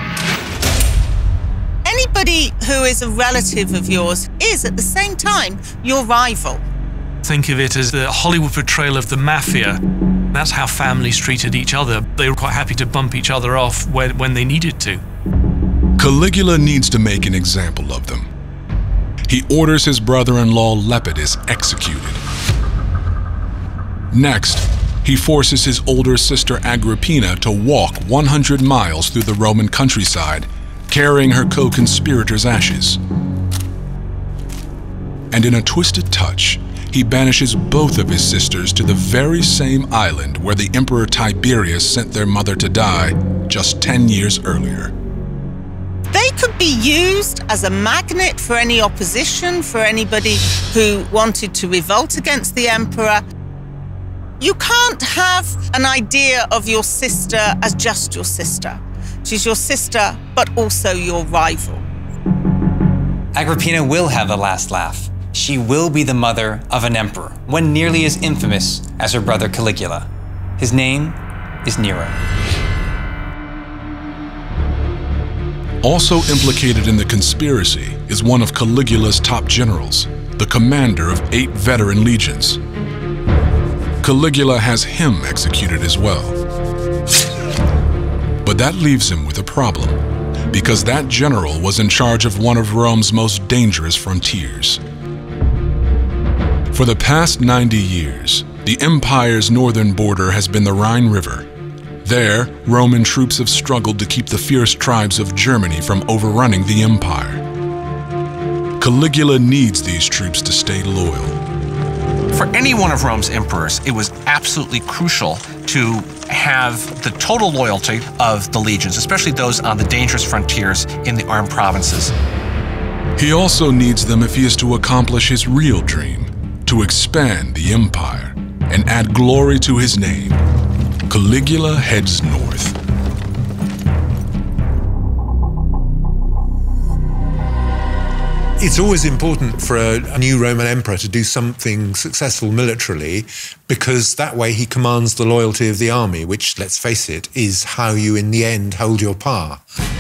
Anybody who is a relative of yours is, at the same time, your rival. Think of it as the Hollywood portrayal of the mafia. That's how families treated each other. They were quite happy to bump each other off when, when they needed to. Caligula needs to make an example of them. He orders his brother-in-law Lepidus executed. Next, he forces his older sister Agrippina to walk one hundred miles through the Roman countryside, carrying her co-conspirators' ashes. And in a twisted touch, he banishes both of his sisters to the very same island where the Emperor Tiberius sent their mother to die just ten years earlier. They could be used as a magnet for any opposition, for anybody who wanted to revolt against the emperor. You can't have an idea of your sister as just your sister. She's your sister, but also your rival. Agrippina will have the last laugh. She will be the mother of an emperor, one nearly as infamous as her brother Caligula. His name is Nero. Also implicated in the conspiracy is one of Caligula's top generals, the commander of eight veteran legions. Caligula has him executed as well. But that leaves him with a problem, because that general was in charge of one of Rome's most dangerous frontiers. For the past ninety years, the empire's northern border has been the Rhine River. There, Roman troops have struggled to keep the fierce tribes of Germany from overrunning the empire. Caligula needs these troops to stay loyal. For any one of Rome's emperors, it was absolutely crucial to have the total loyalty of the legions, especially those on the dangerous frontiers in the armed provinces. He also needs them if he is to accomplish his real dream, to expand the empire and add glory to his name. Caligula heads north. It's always important for a new Roman emperor to do something successful militarily, because that way he commands the loyalty of the army, which, let's face it, is how you in the end hold your power.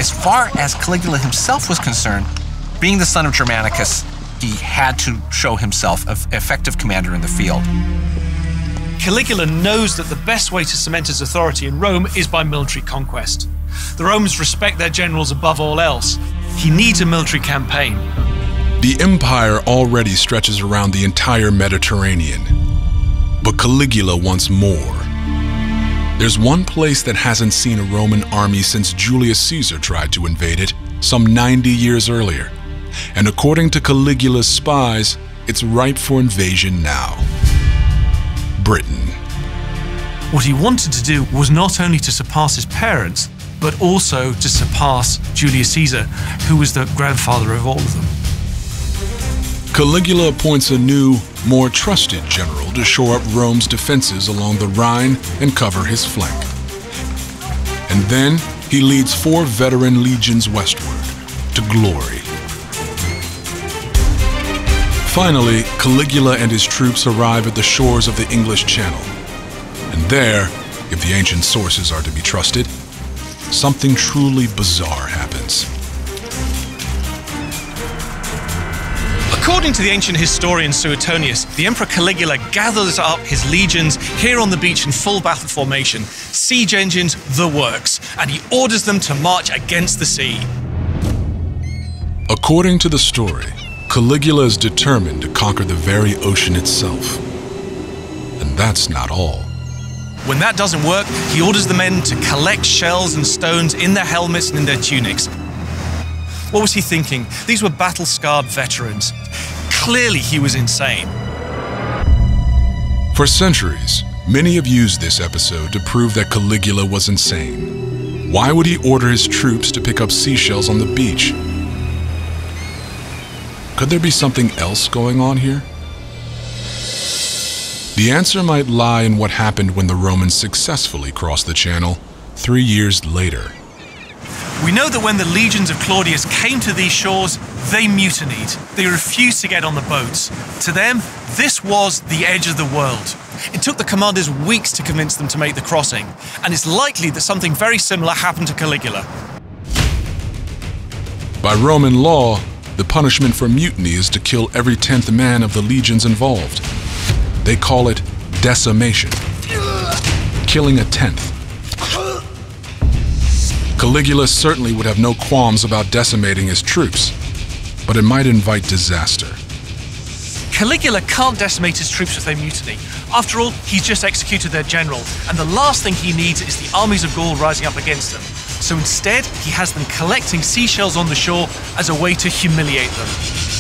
As far as Caligula himself was concerned, being the son of Germanicus, he had to show himself an effective commander in the field. Caligula knows that the best way to cement his authority in Rome is by military conquest. The Romans respect their generals above all else. He needs a military campaign. The empire already stretches around the entire Mediterranean, but Caligula wants more. There's one place that hasn't seen a Roman army since Julius Caesar tried to invade it some ninety years earlier, and according to Caligula's spies, it's ripe for invasion now. Britain. What he wanted to do was not only to surpass his parents, but also to surpass Julius Caesar, who was the grandfather of all of them. Caligula appoints a new, more trusted general to shore up Rome's defenses along the Rhine and cover his flank. And then he leads four veteran legions westward to glory. Finally, Caligula and his troops arrive at the shores of the English Channel. And there, if the ancient sources are to be trusted, something truly bizarre happens. According to the ancient historian Suetonius, the Emperor Caligula gathers up his legions here on the beach in full battle formation, siege engines, the works, and he orders them to march against the sea. According to the story, Caligula is determined to conquer the very ocean itself. And that's not all. When that doesn't work, he orders the men to collect shells and stones in their helmets and in their tunics. What was he thinking? These were battle-scarred veterans. Clearly he was insane. For centuries, many have used this episode to prove that Caligula was insane. Why would he order his troops to pick up seashells on the beach? Could there be something else going on here? The answer might lie in what happened when the Romans successfully crossed the Channel three years later. We know that when the legions of Claudius came to these shores, they mutinied. They refused to get on the boats. To them, this was the edge of the world. It took the commanders weeks to convince them to make the crossing, and it's likely that something very similar happened to Caligula. By Roman law, the punishment for mutiny is to kill every tenth man of the legions involved. They call it decimation, killing a tenth. Caligula certainly would have no qualms about decimating his troops, but it might invite disaster. Caligula can't decimate his troops if they mutiny. After all, he's just executed their general, and the last thing he needs is the armies of Gaul rising up against them. So instead, he has them collecting seashells on the shore as a way to humiliate them.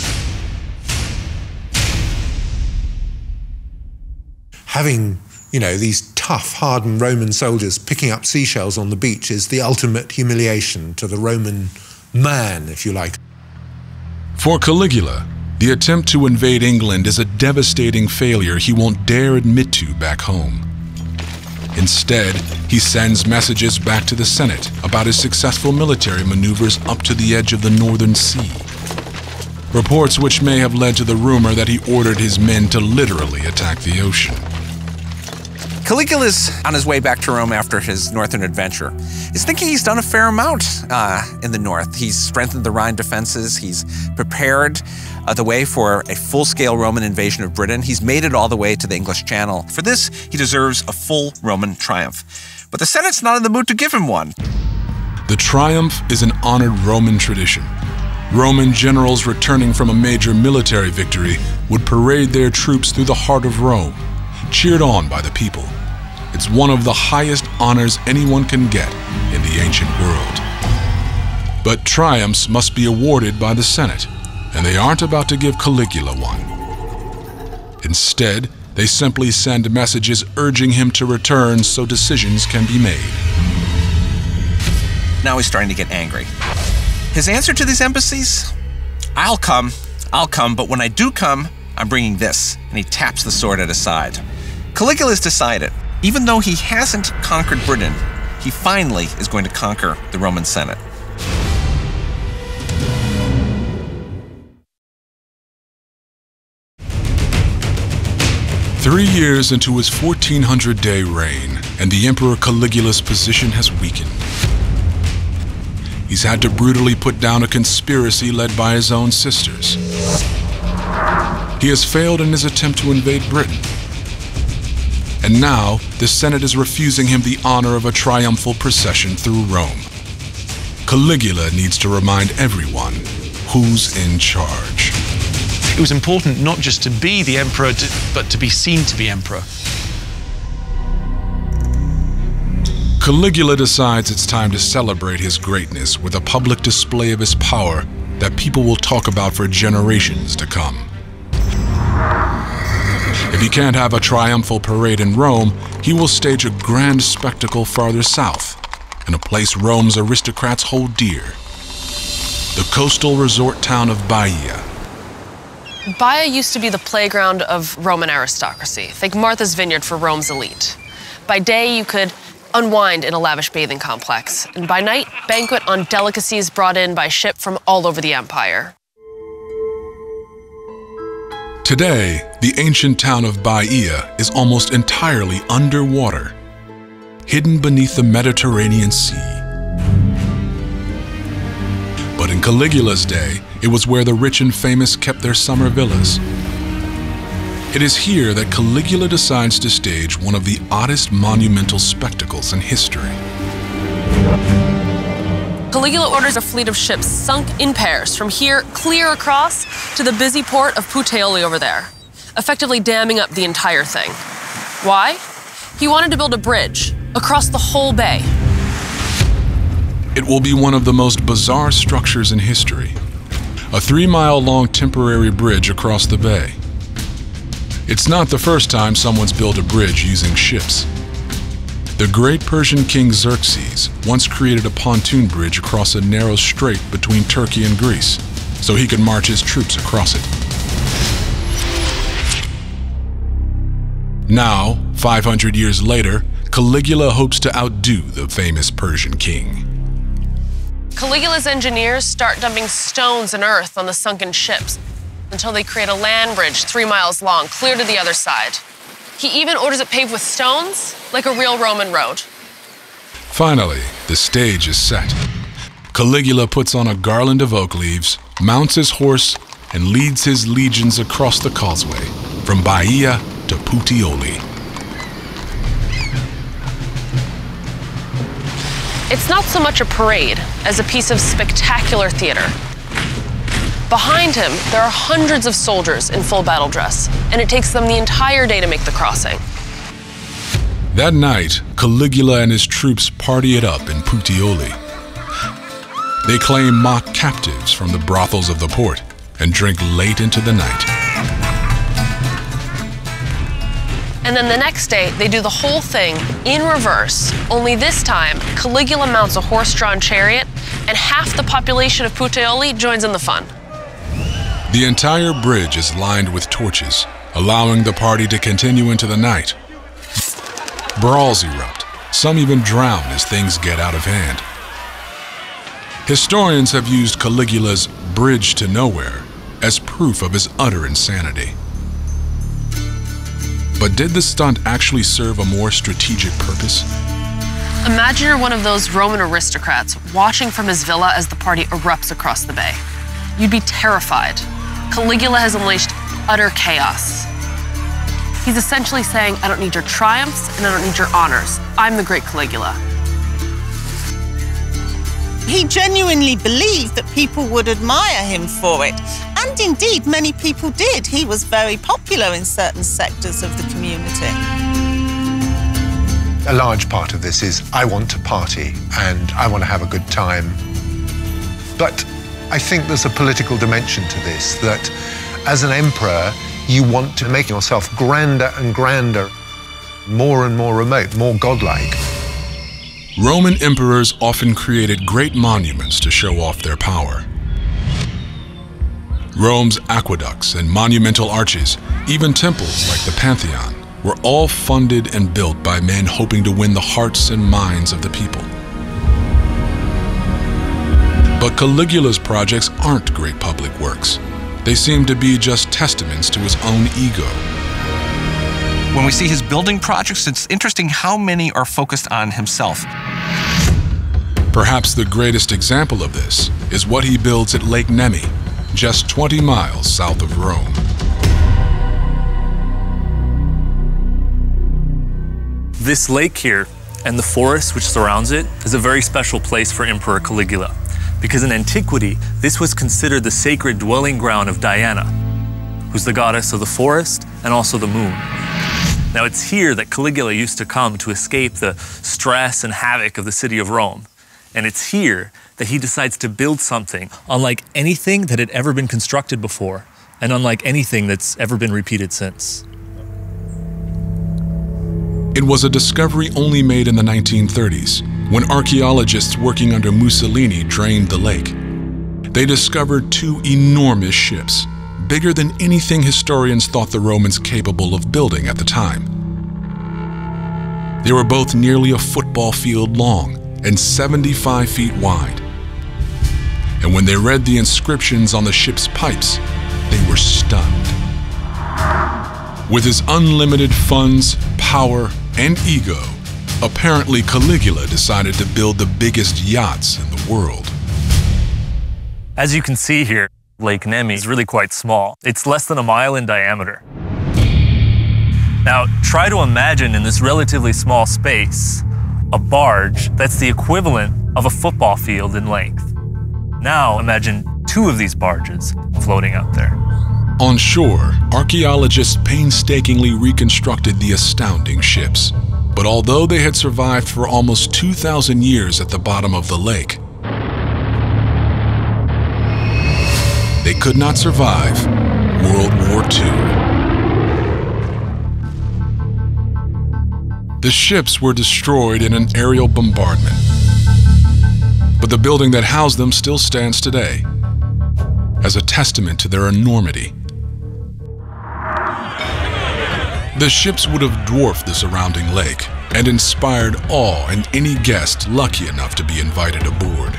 Having, you know, these tough, hardened Roman soldiers picking up seashells on the beach is the ultimate humiliation to the Roman man, if you like. For Caligula, the attempt to invade England is a devastating failure he won't dare admit to back home. Instead, he sends messages back to the Senate about his successful military maneuvers up to the edge of the Northern Sea. Reports which may have led to the rumor that he ordered his men to literally attack the ocean. Caligula's on his way back to Rome after his northern adventure. He's thinking he's done a fair amount uh, in the north. He's strengthened the Rhine defenses. He's prepared uh, the way for a full-scale Roman invasion of Britain. He's made it all the way to the English Channel. For this, he deserves a full Roman triumph. But the Senate's not in the mood to give him one. The triumph is an honored Roman tradition. Roman generals returning from a major military victory would parade their troops through the heart of Rome, cheered on by the people. It's one of the highest honors anyone can get in the ancient world. But triumphs must be awarded by the Senate, and they aren't about to give Caligula one. Instead, they simply send messages urging him to return so decisions can be made. Now he's starting to get angry. His answer to these embassies? I'll come, I'll come, but when I do come, I'm bringing this. And he taps the sword at his side. Caligula's decided, even though he hasn't conquered Britain, he finally is going to conquer the Roman Senate. Three years into his fourteen hundred day reign, and the Emperor Caligula's position has weakened. he's had to brutally put down a conspiracy led by his own sisters. He has failed in his attempt to invade Britain. And now, the Senate is refusing him the honor of a triumphal procession through Rome. Caligula needs to remind everyone who's in charge. It was important not just to be the emperor, but to be seen to be emperor. Caligula decides it's time to celebrate his greatness with a public display of his power that people will talk about for generations to come. If he can't have a triumphal parade in Rome, he will stage a grand spectacle farther south, in a place Rome's aristocrats hold dear, the coastal resort town of Baia. Baia used to be the playground of Roman aristocracy. Think Martha's Vineyard for Rome's elite. By day, you could unwind in a lavish bathing complex, and by night, banquet on delicacies brought in by ship from all over the empire. Today, the ancient town of Baia is almost entirely underwater, hidden beneath the Mediterranean Sea. But in Caligula's day, it was where the rich and famous kept their summer villas. It is here that Caligula decides to stage one of the oddest monumental spectacles in history. Caligula orders a fleet of ships sunk in pairs from here clear across to the busy port of Puteoli over there, effectively damming up the entire thing. Why? He wanted to build a bridge across the whole bay. It will be one of the most bizarre structures in history, a three-mile-long temporary bridge across the bay. It's not the first time someone's built a bridge using ships. The great Persian king Xerxes once created a pontoon bridge across a narrow strait between Turkey and Greece, so he could march his troops across it. Now, five hundred years later, Caligula hopes to outdo the famous Persian king. Caligula's engineers start dumping stones and earth on the sunken ships until they create a land bridge three miles long, clear to the other side. He even orders it paved with stones, like a real Roman road. Finally, the stage is set. Caligula puts on a garland of oak leaves, mounts his horse, and leads his legions across the causeway, from Baia to Puteoli. It's not so much a parade as a piece of spectacular theater. Behind him, there are hundreds of soldiers in full battle dress, and it takes them the entire day to make the crossing. That night, Caligula and his troops party it up in Puteoli. They claim mock captives from the brothels of the port and drink late into the night. And then the next day, they do the whole thing in reverse, only this time, Caligula mounts a horse-drawn chariot, and half the population of Puteoli joins in the fun. The entire bridge is lined with torches, allowing the party to continue into the night. Brawls erupt. Some even drown as things get out of hand. Historians have used Caligula's bridge to nowhere as proof of his utter insanity. But did the stunt actually serve a more strategic purpose? Imagine you're one of those Roman aristocrats watching from his villa as the party erupts across the bay. You'd be terrified. Caligula has unleashed utter chaos. He's essentially saying, I don't need your triumphs and I don't need your honors. I'm the great Caligula. He genuinely believed that people would admire him for it. And indeed, many people did. He was very popular in certain sectors of the community. A large part of this is, I want to party and I want to have a good time. But I think there's a political dimension to this, that as an emperor, you want to make yourself grander and grander, more and more remote, more godlike. Roman emperors often created great monuments to show off their power. Rome's aqueducts and monumental arches, even temples like the Pantheon, were all funded and built by men hoping to win the hearts and minds of the people. But Caligula's projects aren't great public works. They seem to be just testaments to his own ego. When we see his building projects, it's interesting how many are focused on himself. Perhaps the greatest example of this is what he builds at Lake Nemi, just twenty miles south of Rome. This lake here and the forest which surrounds it is a very special place for Emperor Caligula, because in antiquity, this was considered the sacred dwelling ground of Diana, who's the goddess of the forest and also the moon. Now it's here that Caligula used to come to escape the stress and havoc of the city of Rome. And it's here that he decides to build something unlike anything that had ever been constructed before, and unlike anything that's ever been repeated since. It was a discovery only made in the nineteen thirties, when archaeologists working under Mussolini drained the lake. They discovered two enormous ships, bigger than anything historians thought the Romans capable of building at the time. They were both nearly a football field long and seventy-five feet wide. And when they read the inscriptions on the ship's pipes, they were stunned. With his unlimited funds, power, and ego, apparently Caligula decided to build the biggest yachts in the world. As you can see here, Lake Nemi is really quite small. It's less than a mile in diameter. Now, try to imagine in this relatively small space a barge that's the equivalent of a football field in length. Now imagine two of these barges floating out there. On shore, archaeologists painstakingly reconstructed the astounding ships. But although they had survived for almost two thousand years at the bottom of the lake, they could not survive World War Two. The ships were destroyed in an aerial bombardment, but the building that housed them still stands today as a testament to their enormity. The ships would have dwarfed the surrounding lake and inspired awe in any guest lucky enough to be invited aboard.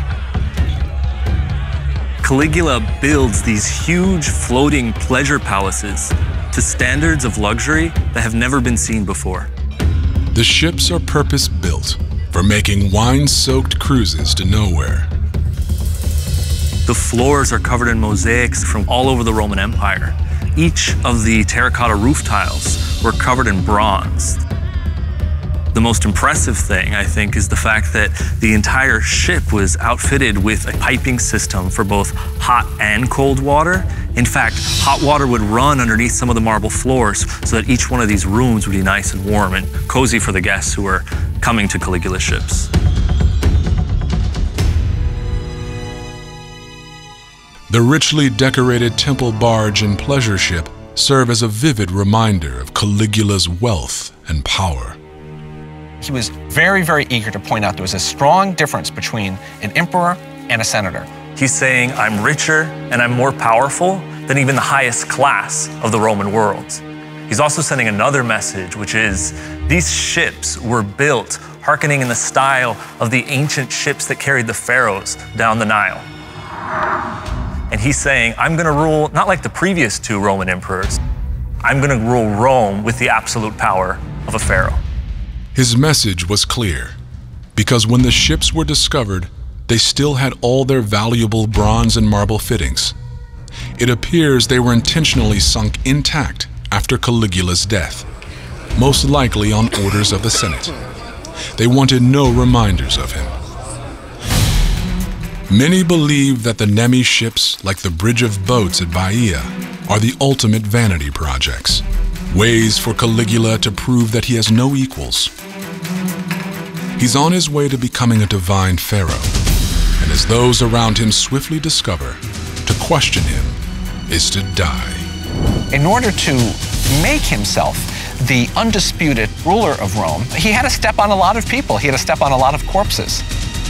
Caligula builds these huge floating pleasure palaces to standards of luxury that have never been seen before. The ships are purpose-built for making wine-soaked cruises to nowhere. The floors are covered in mosaics from all over the Roman Empire. Each of the terracotta roof tiles were covered in bronze. The most impressive thing, I think, is the fact that the entire ship was outfitted with a piping system for both hot and cold water. In fact, hot water would run underneath some of the marble floors so that each one of these rooms would be nice and warm and cozy for the guests who were coming to Caligula's ships. The richly decorated temple barge and pleasure ship serve as a vivid reminder of Caligula's wealth and power. He was very, very eager to point out there was a strong difference between an emperor and a senator. He's saying, I'm richer and I'm more powerful than even the highest class of the Roman world. He's also sending another message, which is these ships were built hearkening in the style of the ancient ships that carried the pharaohs down the Nile. And he's saying, I'm gonna rule not like the previous two Roman emperors. I'm gonna rule Rome with the absolute power of a pharaoh. His message was clear, because when the ships were discovered, they still had all their valuable bronze and marble fittings. It appears they were intentionally sunk intact after Caligula's death, most likely on orders of the Senate. They wanted no reminders of him. Many believe that the Nemi ships, like the bridge of boats at Baia, are the ultimate vanity projects, ways for Caligula to prove that he has no equals. He's on his way to becoming a divine pharaoh, and as those around him swiftly discover, to question him is to die. In order to make himself the undisputed ruler of Rome, he had to step on a lot of people. He had to step on a lot of corpses.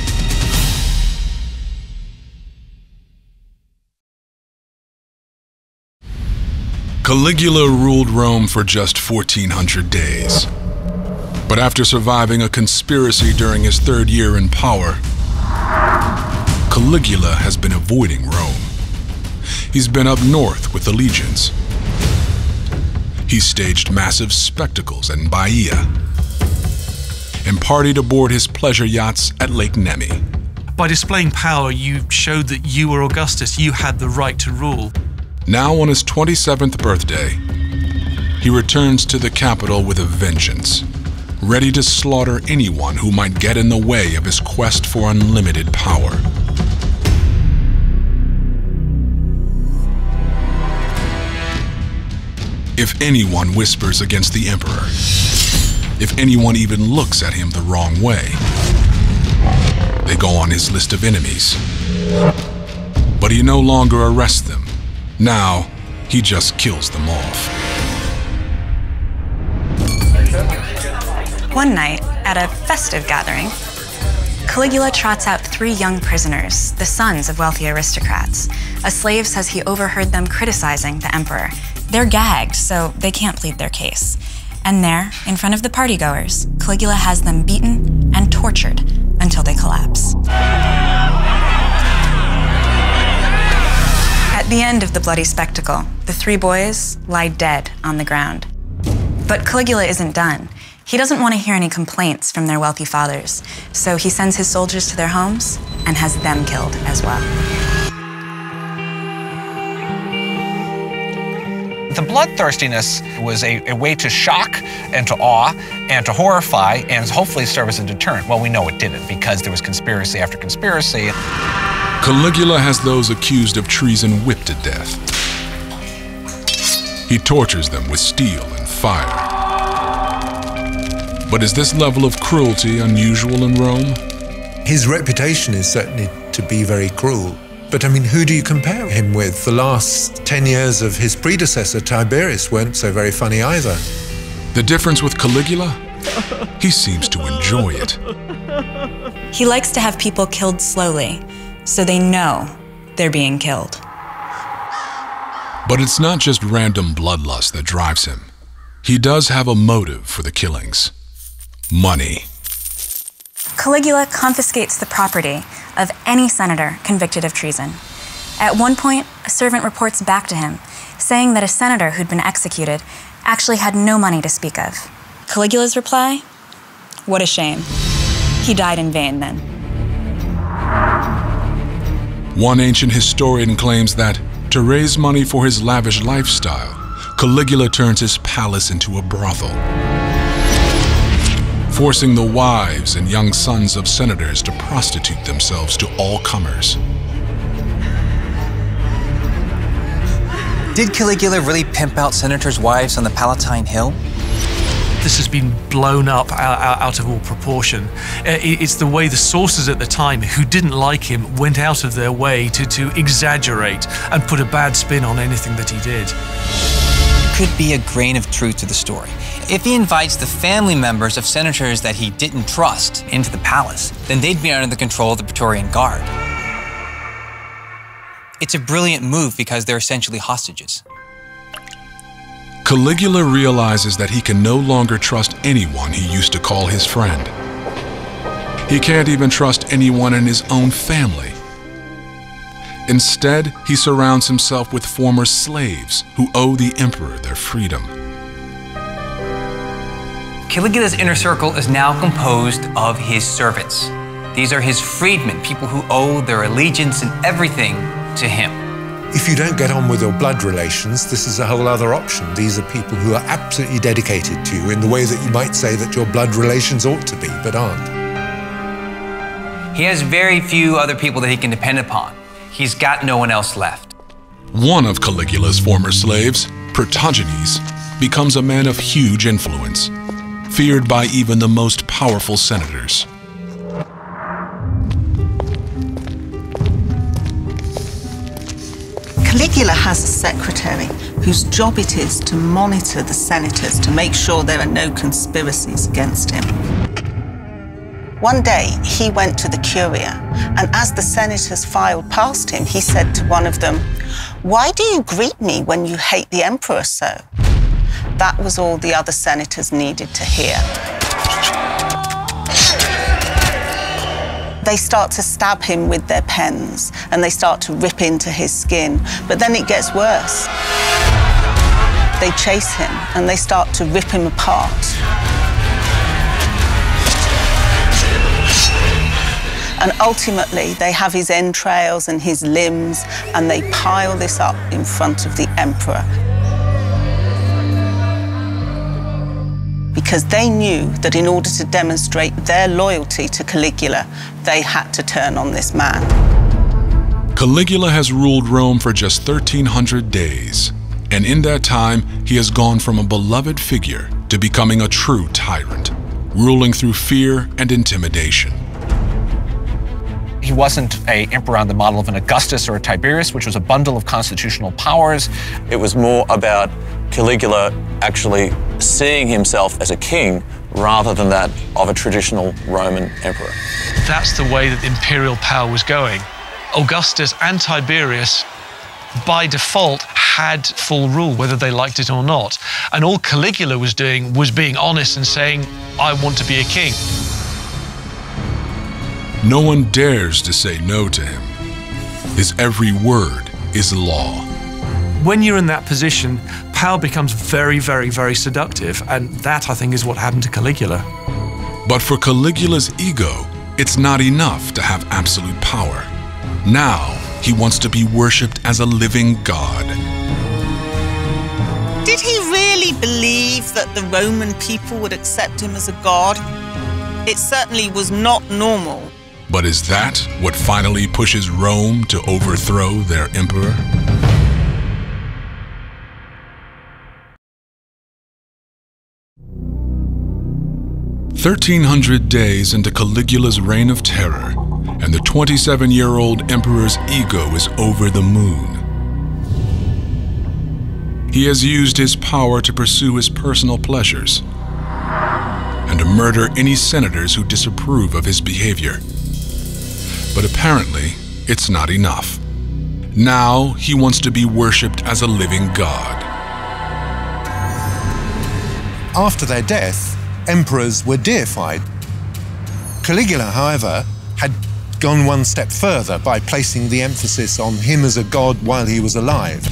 Caligula ruled Rome for just fourteen hundred days. But after surviving a conspiracy during his third year in power, Caligula has been avoiding Rome. He's been up north with the legions. He's staged massive spectacles in Baia and partied aboard his pleasure yachts at Lake Nemi, By displaying power, you showed that you were Augustus, you had the right to rule. Now on his twenty-seventh birthday, he returns to the capital with a vengeance, ready to slaughter anyone who might get in the way of his quest for unlimited power. If anyone whispers against the emperor, if anyone even looks at him the wrong way, they go on his list of enemies. But he no longer arrests them. Now, he just kills them off. One night, at a festive gathering, Caligula trots out three young prisoners, the sons of wealthy aristocrats. A slave says he overheard them criticizing the emperor. They're gagged, so they can't plead their case. And there, in front of the partygoers, Caligula has them beaten and tortured until they collapse. At the end of the bloody spectacle, the three boys lie dead on the ground. But Caligula isn't done. He doesn't want to hear any complaints from their wealthy fathers, so he sends his soldiers to their homes and has them killed as well. The bloodthirstiness was a, a way to shock and to awe and to horrify and hopefully serve as a deterrent. Well, we know it didn't because there was conspiracy after conspiracy. Caligula has those accused of treason whipped to death. He tortures them with steel and fire. But is this level of cruelty unusual in Rome? His reputation is certainly to be very cruel. But I mean, who do you compare him with? The last ten years of his predecessor, Tiberius, weren't so very funny either. The difference with Caligula? He seems to enjoy it. He likes to have people killed slowly, so they know they're being killed. But it's not just random bloodlust that drives him. He does have a motive for the killings. Money. Caligula confiscates the property of any senator convicted of treason. At one point, a servant reports back to him, saying that a senator who'd been executed actually had no money to speak of. Caligula's reply? What a shame. He died in vain then. One ancient historian claims that, to raise money for his lavish lifestyle, Caligula turns his palace into a brothel, forcing the wives and young sons of senators to prostitute themselves to all comers. Did Caligula really pimp out senators' wives on the Palatine Hill? This has been blown up out, out of all proportion. It's the way the sources at the time who didn't like him went out of their way to, to exaggerate and put a bad spin on anything that he did. There could be a grain of truth to the story. If he invites the family members of senators that he didn't trust into the palace, then they'd be under the control of the Praetorian Guard. It's a brilliant move because they're essentially hostages. Caligula realizes that he can no longer trust anyone he used to call his friend. He can't even trust anyone in his own family. Instead, he surrounds himself with former slaves who owe the emperor their freedom. Caligula's inner circle is now composed of his servants. These are his freedmen, people who owe their allegiance and everything to him. If you don't get on with your blood relations, this is a whole other option. These are people who are absolutely dedicated to you in the way that you might say that your blood relations ought to be, but aren't. He has very few other people that he can depend upon. He's got no one else left. One of Caligula's former slaves, Protogenes, becomes a man of huge influence, feared by even the most powerful senators. Caligula has a secretary whose job it is to monitor the senators to make sure there are no conspiracies against him. One day, he went to the Curia, and as the senators filed past him, he said to one of them, "Why do you greet me when you hate the emperor so?" That was all the other senators needed to hear. They start to stab him with their pens, and they start to rip into his skin. But then it gets worse. They chase him, and they start to rip him apart. And ultimately, they have his entrails and his limbs, and they pile this up in front of the emperor. Because they knew that in order to demonstrate their loyalty to Caligula, they had to turn on this man. Caligula has ruled Rome for just thirteen hundred days, and in that time, he has gone from a beloved figure to becoming a true tyrant, ruling through fear and intimidation. He wasn't an emperor on the model of an Augustus or a Tiberius, which was a bundle of constitutional powers. It was more about Caligula actually seeing himself as a king rather than that of a traditional Roman emperor. That's the way that the imperial power was going. Augustus and Tiberius, by default, had full rule, whether they liked it or not. And all Caligula was doing was being honest and saying, I want to be a king. No one dares to say no to him. His every word is law. When you're in that position, power becomes very, very, very seductive. And that, I think, is what happened to Caligula. But for Caligula's ego, it's not enough to have absolute power. Now, he wants to be worshipped as a living god. Did he really believe that the Roman people would accept him as a god? It certainly was not normal. But is that what finally pushes Rome to overthrow their emperor? thirteen hundred days into Caligula's reign of terror, and the twenty-seven-year-old emperor's ego is over the moon. He has used his power to pursue his personal pleasures and to murder any senators who disapprove of his behavior. But apparently, it's not enough. Now he wants to be worshipped as a living god. After their death, emperors were deified. Caligula, however, had gone one step further by placing the emphasis on him as a god while he was alive.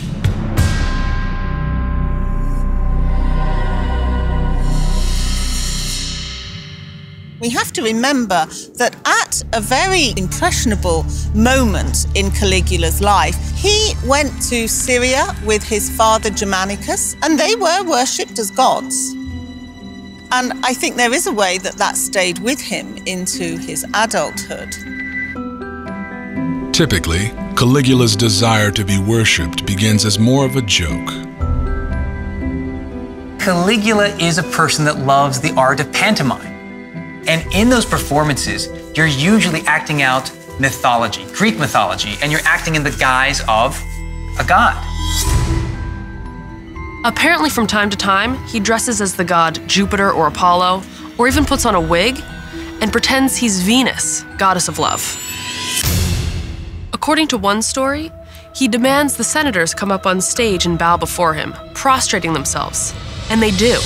We have to remember that at a very impressionable moment in Caligula's life, he went to Syria with his father Germanicus, and they were worshipped as gods. And I think there is a way that that stayed with him into his adulthood. Typically, Caligula's desire to be worshipped begins as more of a joke. Caligula is a person that loves the art of pantomime. And in those performances, you're usually acting out mythology, Greek mythology, and you're acting in the guise of a god. Apparently, from time to time, he dresses as the god Jupiter or Apollo, or even puts on a wig and pretends he's Venus, goddess of love. According to one story, he demands the senators come up on stage and bow before him, prostrating themselves, and they do.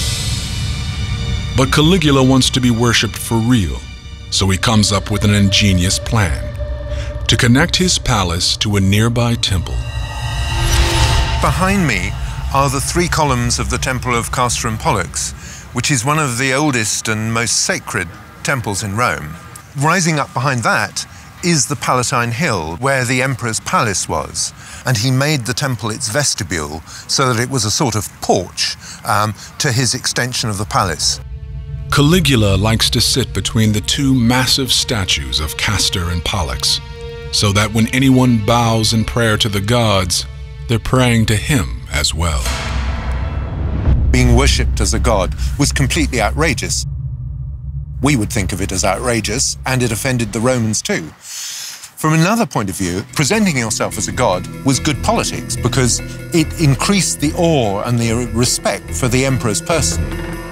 But Caligula wants to be worshipped for real, so he comes up with an ingenious plan to connect his palace to a nearby temple. Behind me are the three columns of the Temple of Castor and Pollux, which is one of the oldest and most sacred temples in Rome. Rising up behind that is the Palatine Hill, where the emperor's palace was, and he made the temple its vestibule so that it was a sort of porch um, to his extension of the palace. Caligula likes to sit between the two massive statues of Castor and Pollux, so that when anyone bows in prayer to the gods, they're praying to him as well. Being worshipped as a god was completely outrageous. We would think of it as outrageous, and it offended the Romans too. From another point of view, presenting yourself as a god was good politics because it increased the awe and the respect for the emperor's person.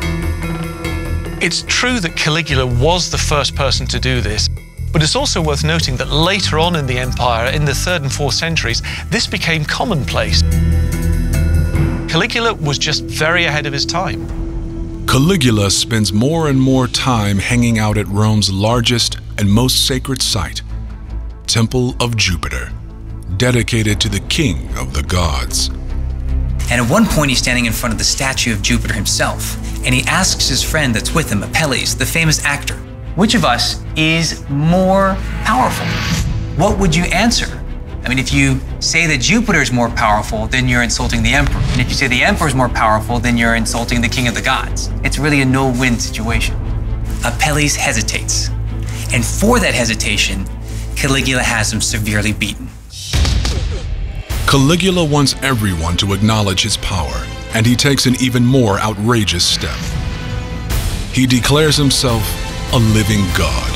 It's true that Caligula was the first person to do this, but it's also worth noting that later on in the empire, in the third and fourth centuries, this became commonplace. Caligula was just very ahead of his time. Caligula spends more and more time hanging out at Rome's largest and most sacred site, Temple of Jupiter, dedicated to the king of the gods. And at one point, he's standing in front of the statue of Jupiter himself, and he asks his friend that's with him, Apelles, the famous actor, Which of us is more powerful? What would you answer? I mean, if you say that Jupiter is more powerful, then you're insulting the emperor. And if you say the emperor is more powerful, then you're insulting the king of the gods. It's really a no-win situation. Apelles hesitates. And for that hesitation, Caligula has him severely beaten. Caligula wants everyone to acknowledge his power, and he takes an even more outrageous step. He declares himself a living god.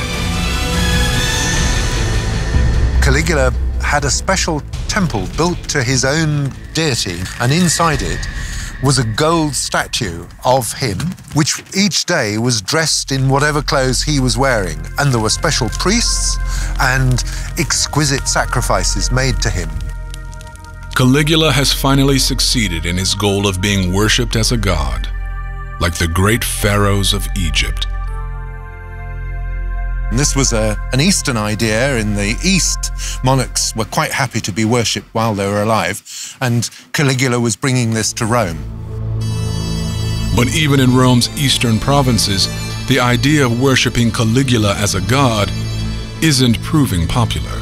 Caligula had a special temple built to his own deity, and inside it was a gold statue of him, which each day was dressed in whatever clothes he was wearing, and there were special priests and exquisite sacrifices made to him. Caligula has finally succeeded in his goal of being worshipped as a god, like the great pharaohs of Egypt. And this was a, an Eastern idea. In the East, monarchs were quite happy to be worshipped while they were alive, and Caligula was bringing this to Rome. But even in Rome's eastern provinces, the idea of worshipping Caligula as a god isn't proving popular.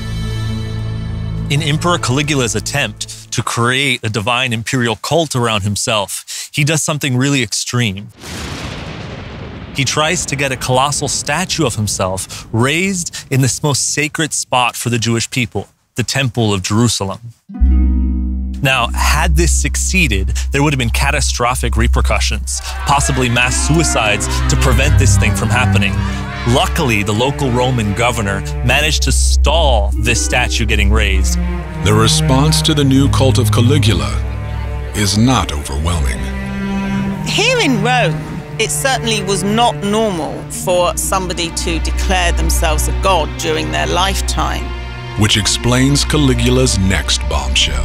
In Emperor Caligula's attempt to create a divine imperial cult around himself, he does something really extreme. He tries to get a colossal statue of himself raised in this most sacred spot for the Jewish people, the Temple of Jerusalem. Now, had this succeeded, there would have been catastrophic repercussions, possibly mass suicides to prevent this thing from happening. Luckily, the local Roman governor managed to stall this statue getting raised. The response to the new cult of Caligula is not overwhelming. Here in Rome, it certainly was not normal for somebody to declare themselves a god during their lifetime. Which explains Caligula's next bombshell.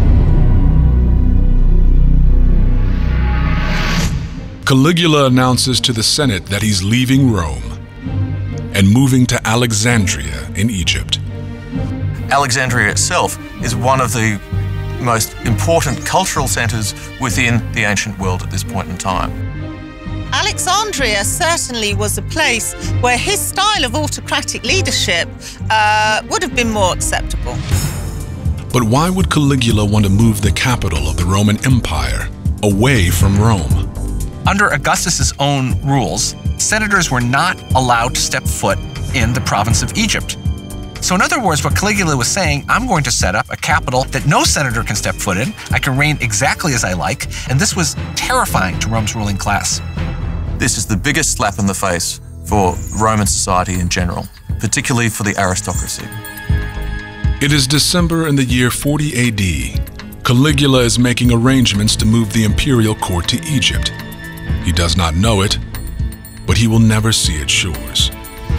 Caligula announces to the Senate that he's leaving Rome and moving to Alexandria in Egypt. Alexandria itself is one of the most important cultural centers within the ancient world at this point in time. Alexandria certainly was a place where his style of autocratic leadership uh, would have been more acceptable. But why would Caligula want to move the capital of the Roman Empire away from Rome? Under Augustus's own rules, senators were not allowed to step foot in the province of Egypt. So in other words, what Caligula was saying, I'm going to set up a capital that no senator can step foot in. I can reign exactly as I like. And this was terrifying to Rome's ruling class. This is the biggest slap in the face for Roman society in general, particularly for the aristocracy. It is December in the year forty A D. Caligula is making arrangements to move the imperial court to Egypt. He does not know it, but he will never see its shores.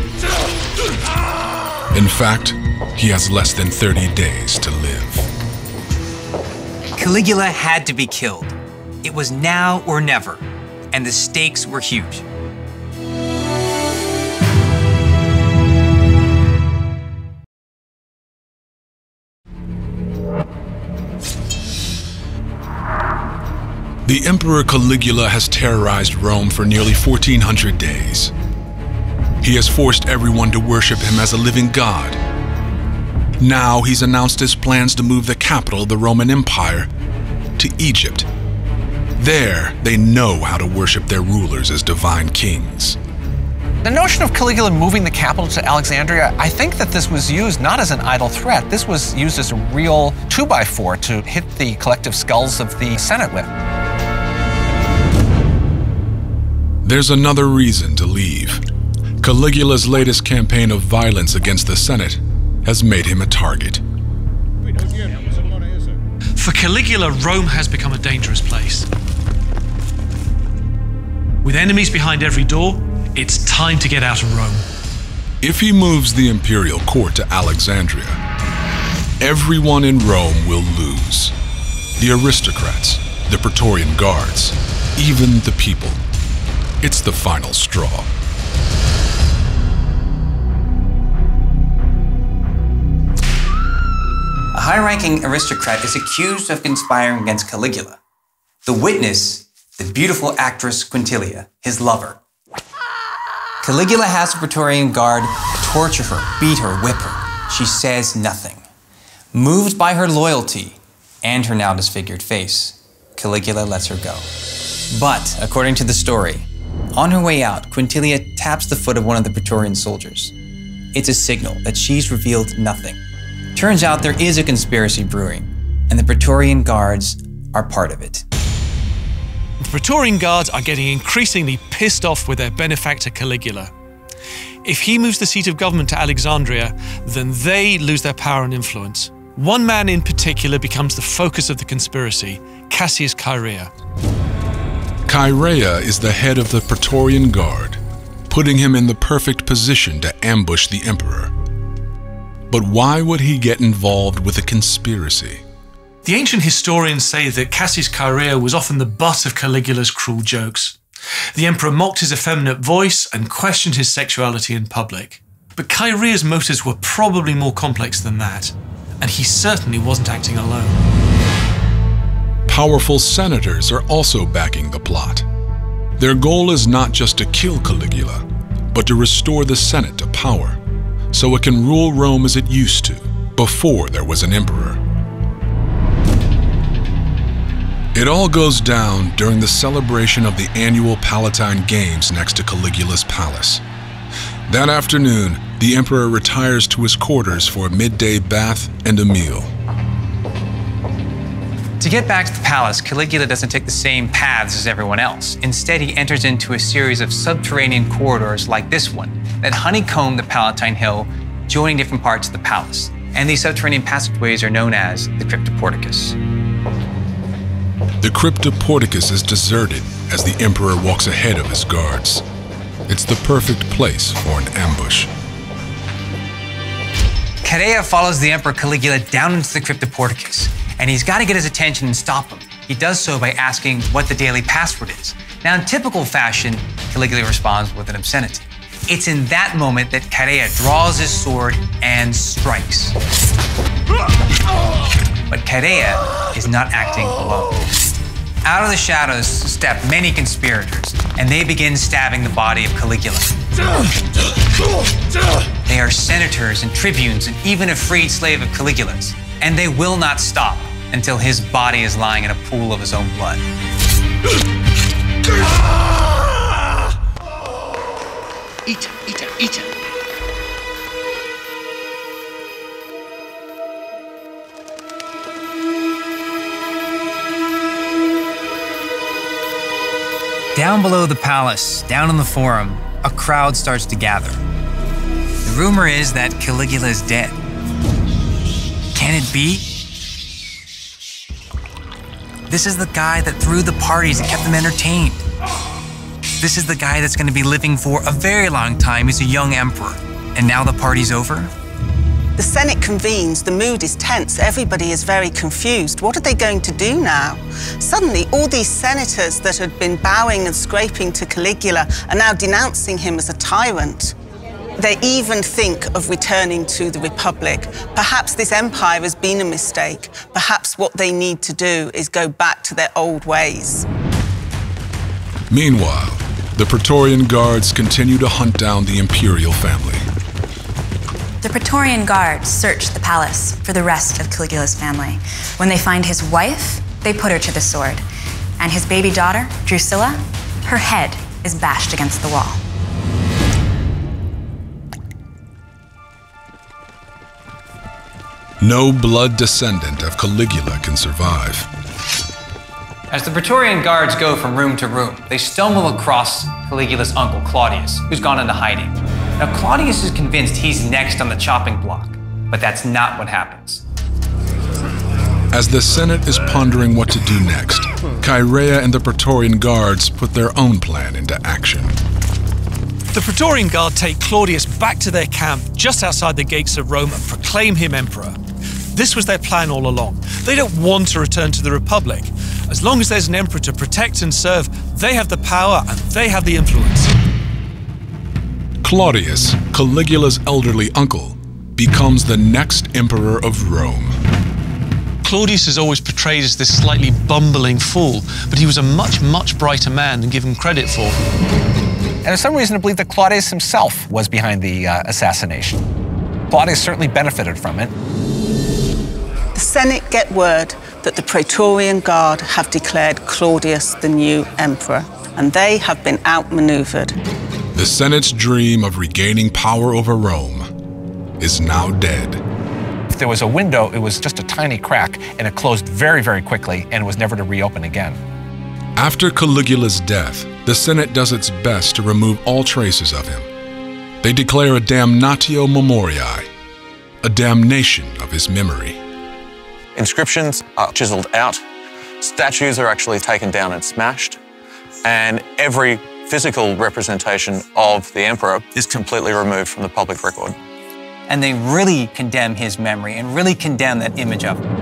In fact, he has less than thirty days to live. Caligula had to be killed. It was now or never, and the stakes were huge. The Emperor Caligula has terrorized Rome for nearly fourteen hundred days. He has forced everyone to worship him as a living god. Now he's announced his plans to move the capital of the Roman Empire to Egypt. There, they know how to worship their rulers as divine kings. The notion of Caligula moving the capital to Alexandria, I think that this was used not as an idle threat. This was used as a real two by four to hit the collective skulls of the Senate with. There's another reason to leave. Caligula's latest campaign of violence against the Senate has made him a target. For Caligula, Rome has become a dangerous place. With enemies behind every door, it's time to get out of Rome. If he moves the imperial court to Alexandria, everyone in Rome will lose. The aristocrats, the Praetorian guards, even the people. It's the final straw. A high-ranking aristocrat is accused of conspiring against Caligula. The witness, the beautiful actress Quintilia, his lover. Caligula has the Praetorian Guard torture her, beat her, whip her. She says nothing. Moved by her loyalty and her now disfigured face, Caligula lets her go. But, according to the story, on her way out, Quintilia taps the foot of one of the Praetorian soldiers. It's a signal that she's revealed nothing. Turns out there is a conspiracy brewing, and the Praetorian Guards are part of it. The Praetorian Guards are getting increasingly pissed off with their benefactor Caligula. If he moves the seat of government to Alexandria, then they lose their power and influence. One man in particular becomes the focus of the conspiracy, Cassius Chaerea. Chaerea is the head of the Praetorian Guard, putting him in the perfect position to ambush the emperor. But why would he get involved with a conspiracy? The ancient historians say that Cassius Chaerea was often the butt of Caligula's cruel jokes. The emperor mocked his effeminate voice and questioned his sexuality in public. But Chaerea's motives were probably more complex than that, and he certainly wasn't acting alone. Powerful senators are also backing the plot. Their goal is not just to kill Caligula, but to restore the Senate to power, so it can rule Rome as it used to, before there was an emperor. It all goes down during the celebration of the annual Palatine Games next to Caligula's palace. That afternoon, the emperor retires to his quarters for a midday bath and a meal. To get back to the palace, Caligula doesn't take the same paths as everyone else. Instead, he enters into a series of subterranean corridors like this one that honeycomb the Palatine Hill, joining different parts of the palace. And these subterranean passageways are known as the Cryptoporticus. The Cryptoporticus is deserted as the emperor walks ahead of his guards. It's the perfect place for an ambush. Chaerea follows the Emperor Caligula down into the Cryptoporticus, and he's got to get his attention and stop him. He does so by asking what the daily password is. Now, in typical fashion, Caligula responds with an obscenity. It's in that moment that Chaerea draws his sword and strikes. But Chaerea is not acting alone. Out of the shadows step many conspirators, and they begin stabbing the body of Caligula. They are senators and tribunes and even a freed slave of Caligula's, and they will not stop until his body is lying in a pool of his own blood. Eat him, eat him, eat him. Down below the palace, down in the forum, a crowd starts to gather. The rumor is that Caligula is dead. Can it be? This is the guy that threw the parties and kept them entertained. This is the guy that's going to be living for a very long time. He's a young emperor. And now the party's over? The Senate convenes, the mood is tense, everybody is very confused. What are they going to do now? Suddenly, all these senators that had been bowing and scraping to Caligula are now denouncing him as a tyrant. They even think of returning to the Republic. Perhaps this empire has been a mistake. Perhaps what they need to do is go back to their old ways. Meanwhile, the Praetorian Guards continue to hunt down the imperial family. The Praetorian Guards search the palace for the rest of Caligula's family. When they find his wife, they put her to the sword. And his baby daughter, Drusilla, her head is bashed against the wall. No blood descendant of Caligula can survive. As the Praetorian Guards go from room to room, they stumble across Caligula's uncle, Claudius, who's gone into hiding. Now, Claudius is convinced he's next on the chopping block, but that's not what happens. As the Senate is pondering what to do next, Chaerea and the Praetorian Guards put their own plan into action. The Praetorian Guard take Claudius back to their camp just outside the gates of Rome and proclaim him emperor. This was their plan all along. They don't want to return to the Republic. As long as there's an emperor to protect and serve, they have the power and they have the influence. Claudius, Caligula's elderly uncle, becomes the next emperor of Rome. Claudius is always portrayed as this slightly bumbling fool, but he was a much, much brighter man than given credit for. And there's some reason to believe that Claudius himself was behind the uh, assassination. Claudius certainly benefited from it. The Senate get word that the Praetorian Guard have declared Claudius the new emperor, and they have been outmaneuvered. The Senate's dream of regaining power over Rome is now dead. If there was a window, it was just a tiny crack, and it closed very, very quickly, and was never to reopen again. After Caligula's death, the Senate does its best to remove all traces of him. They declare a damnatio memoriae, a damnation of his memory. Inscriptions are chiseled out, statues are actually taken down and smashed, and every physical representation of the emperor is completely removed from the public record. And they really condemn his memory and really condemn that image of him.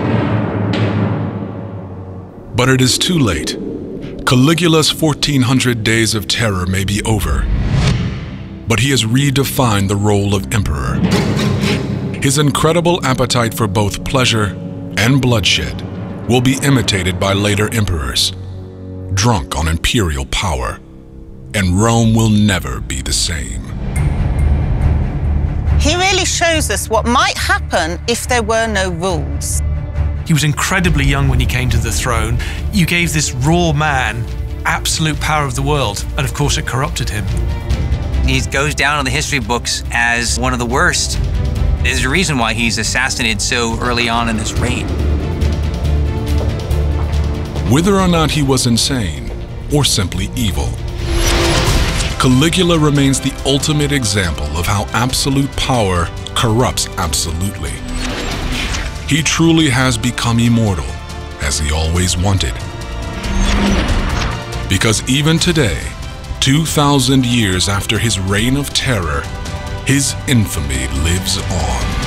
But it is too late. Caligula's fourteen hundred days of terror may be over, but he has redefined the role of emperor. His incredible appetite for both pleasure and bloodshed will be imitated by later emperors, drunk on imperial power, and Rome will never be the same. He really shows us what might happen if there were no rules. He was incredibly young when he came to the throne. You gave this raw man absolute power of the world, and of course it corrupted him. He goes down in the history books as one of the worst. There's a reason why he's assassinated so early on in this reign. Whether or not he was insane or simply evil, Caligula remains the ultimate example of how absolute power corrupts absolutely. He truly has become immortal, as he always wanted. Because even today, two thousand years after his reign of terror, his infamy lives on.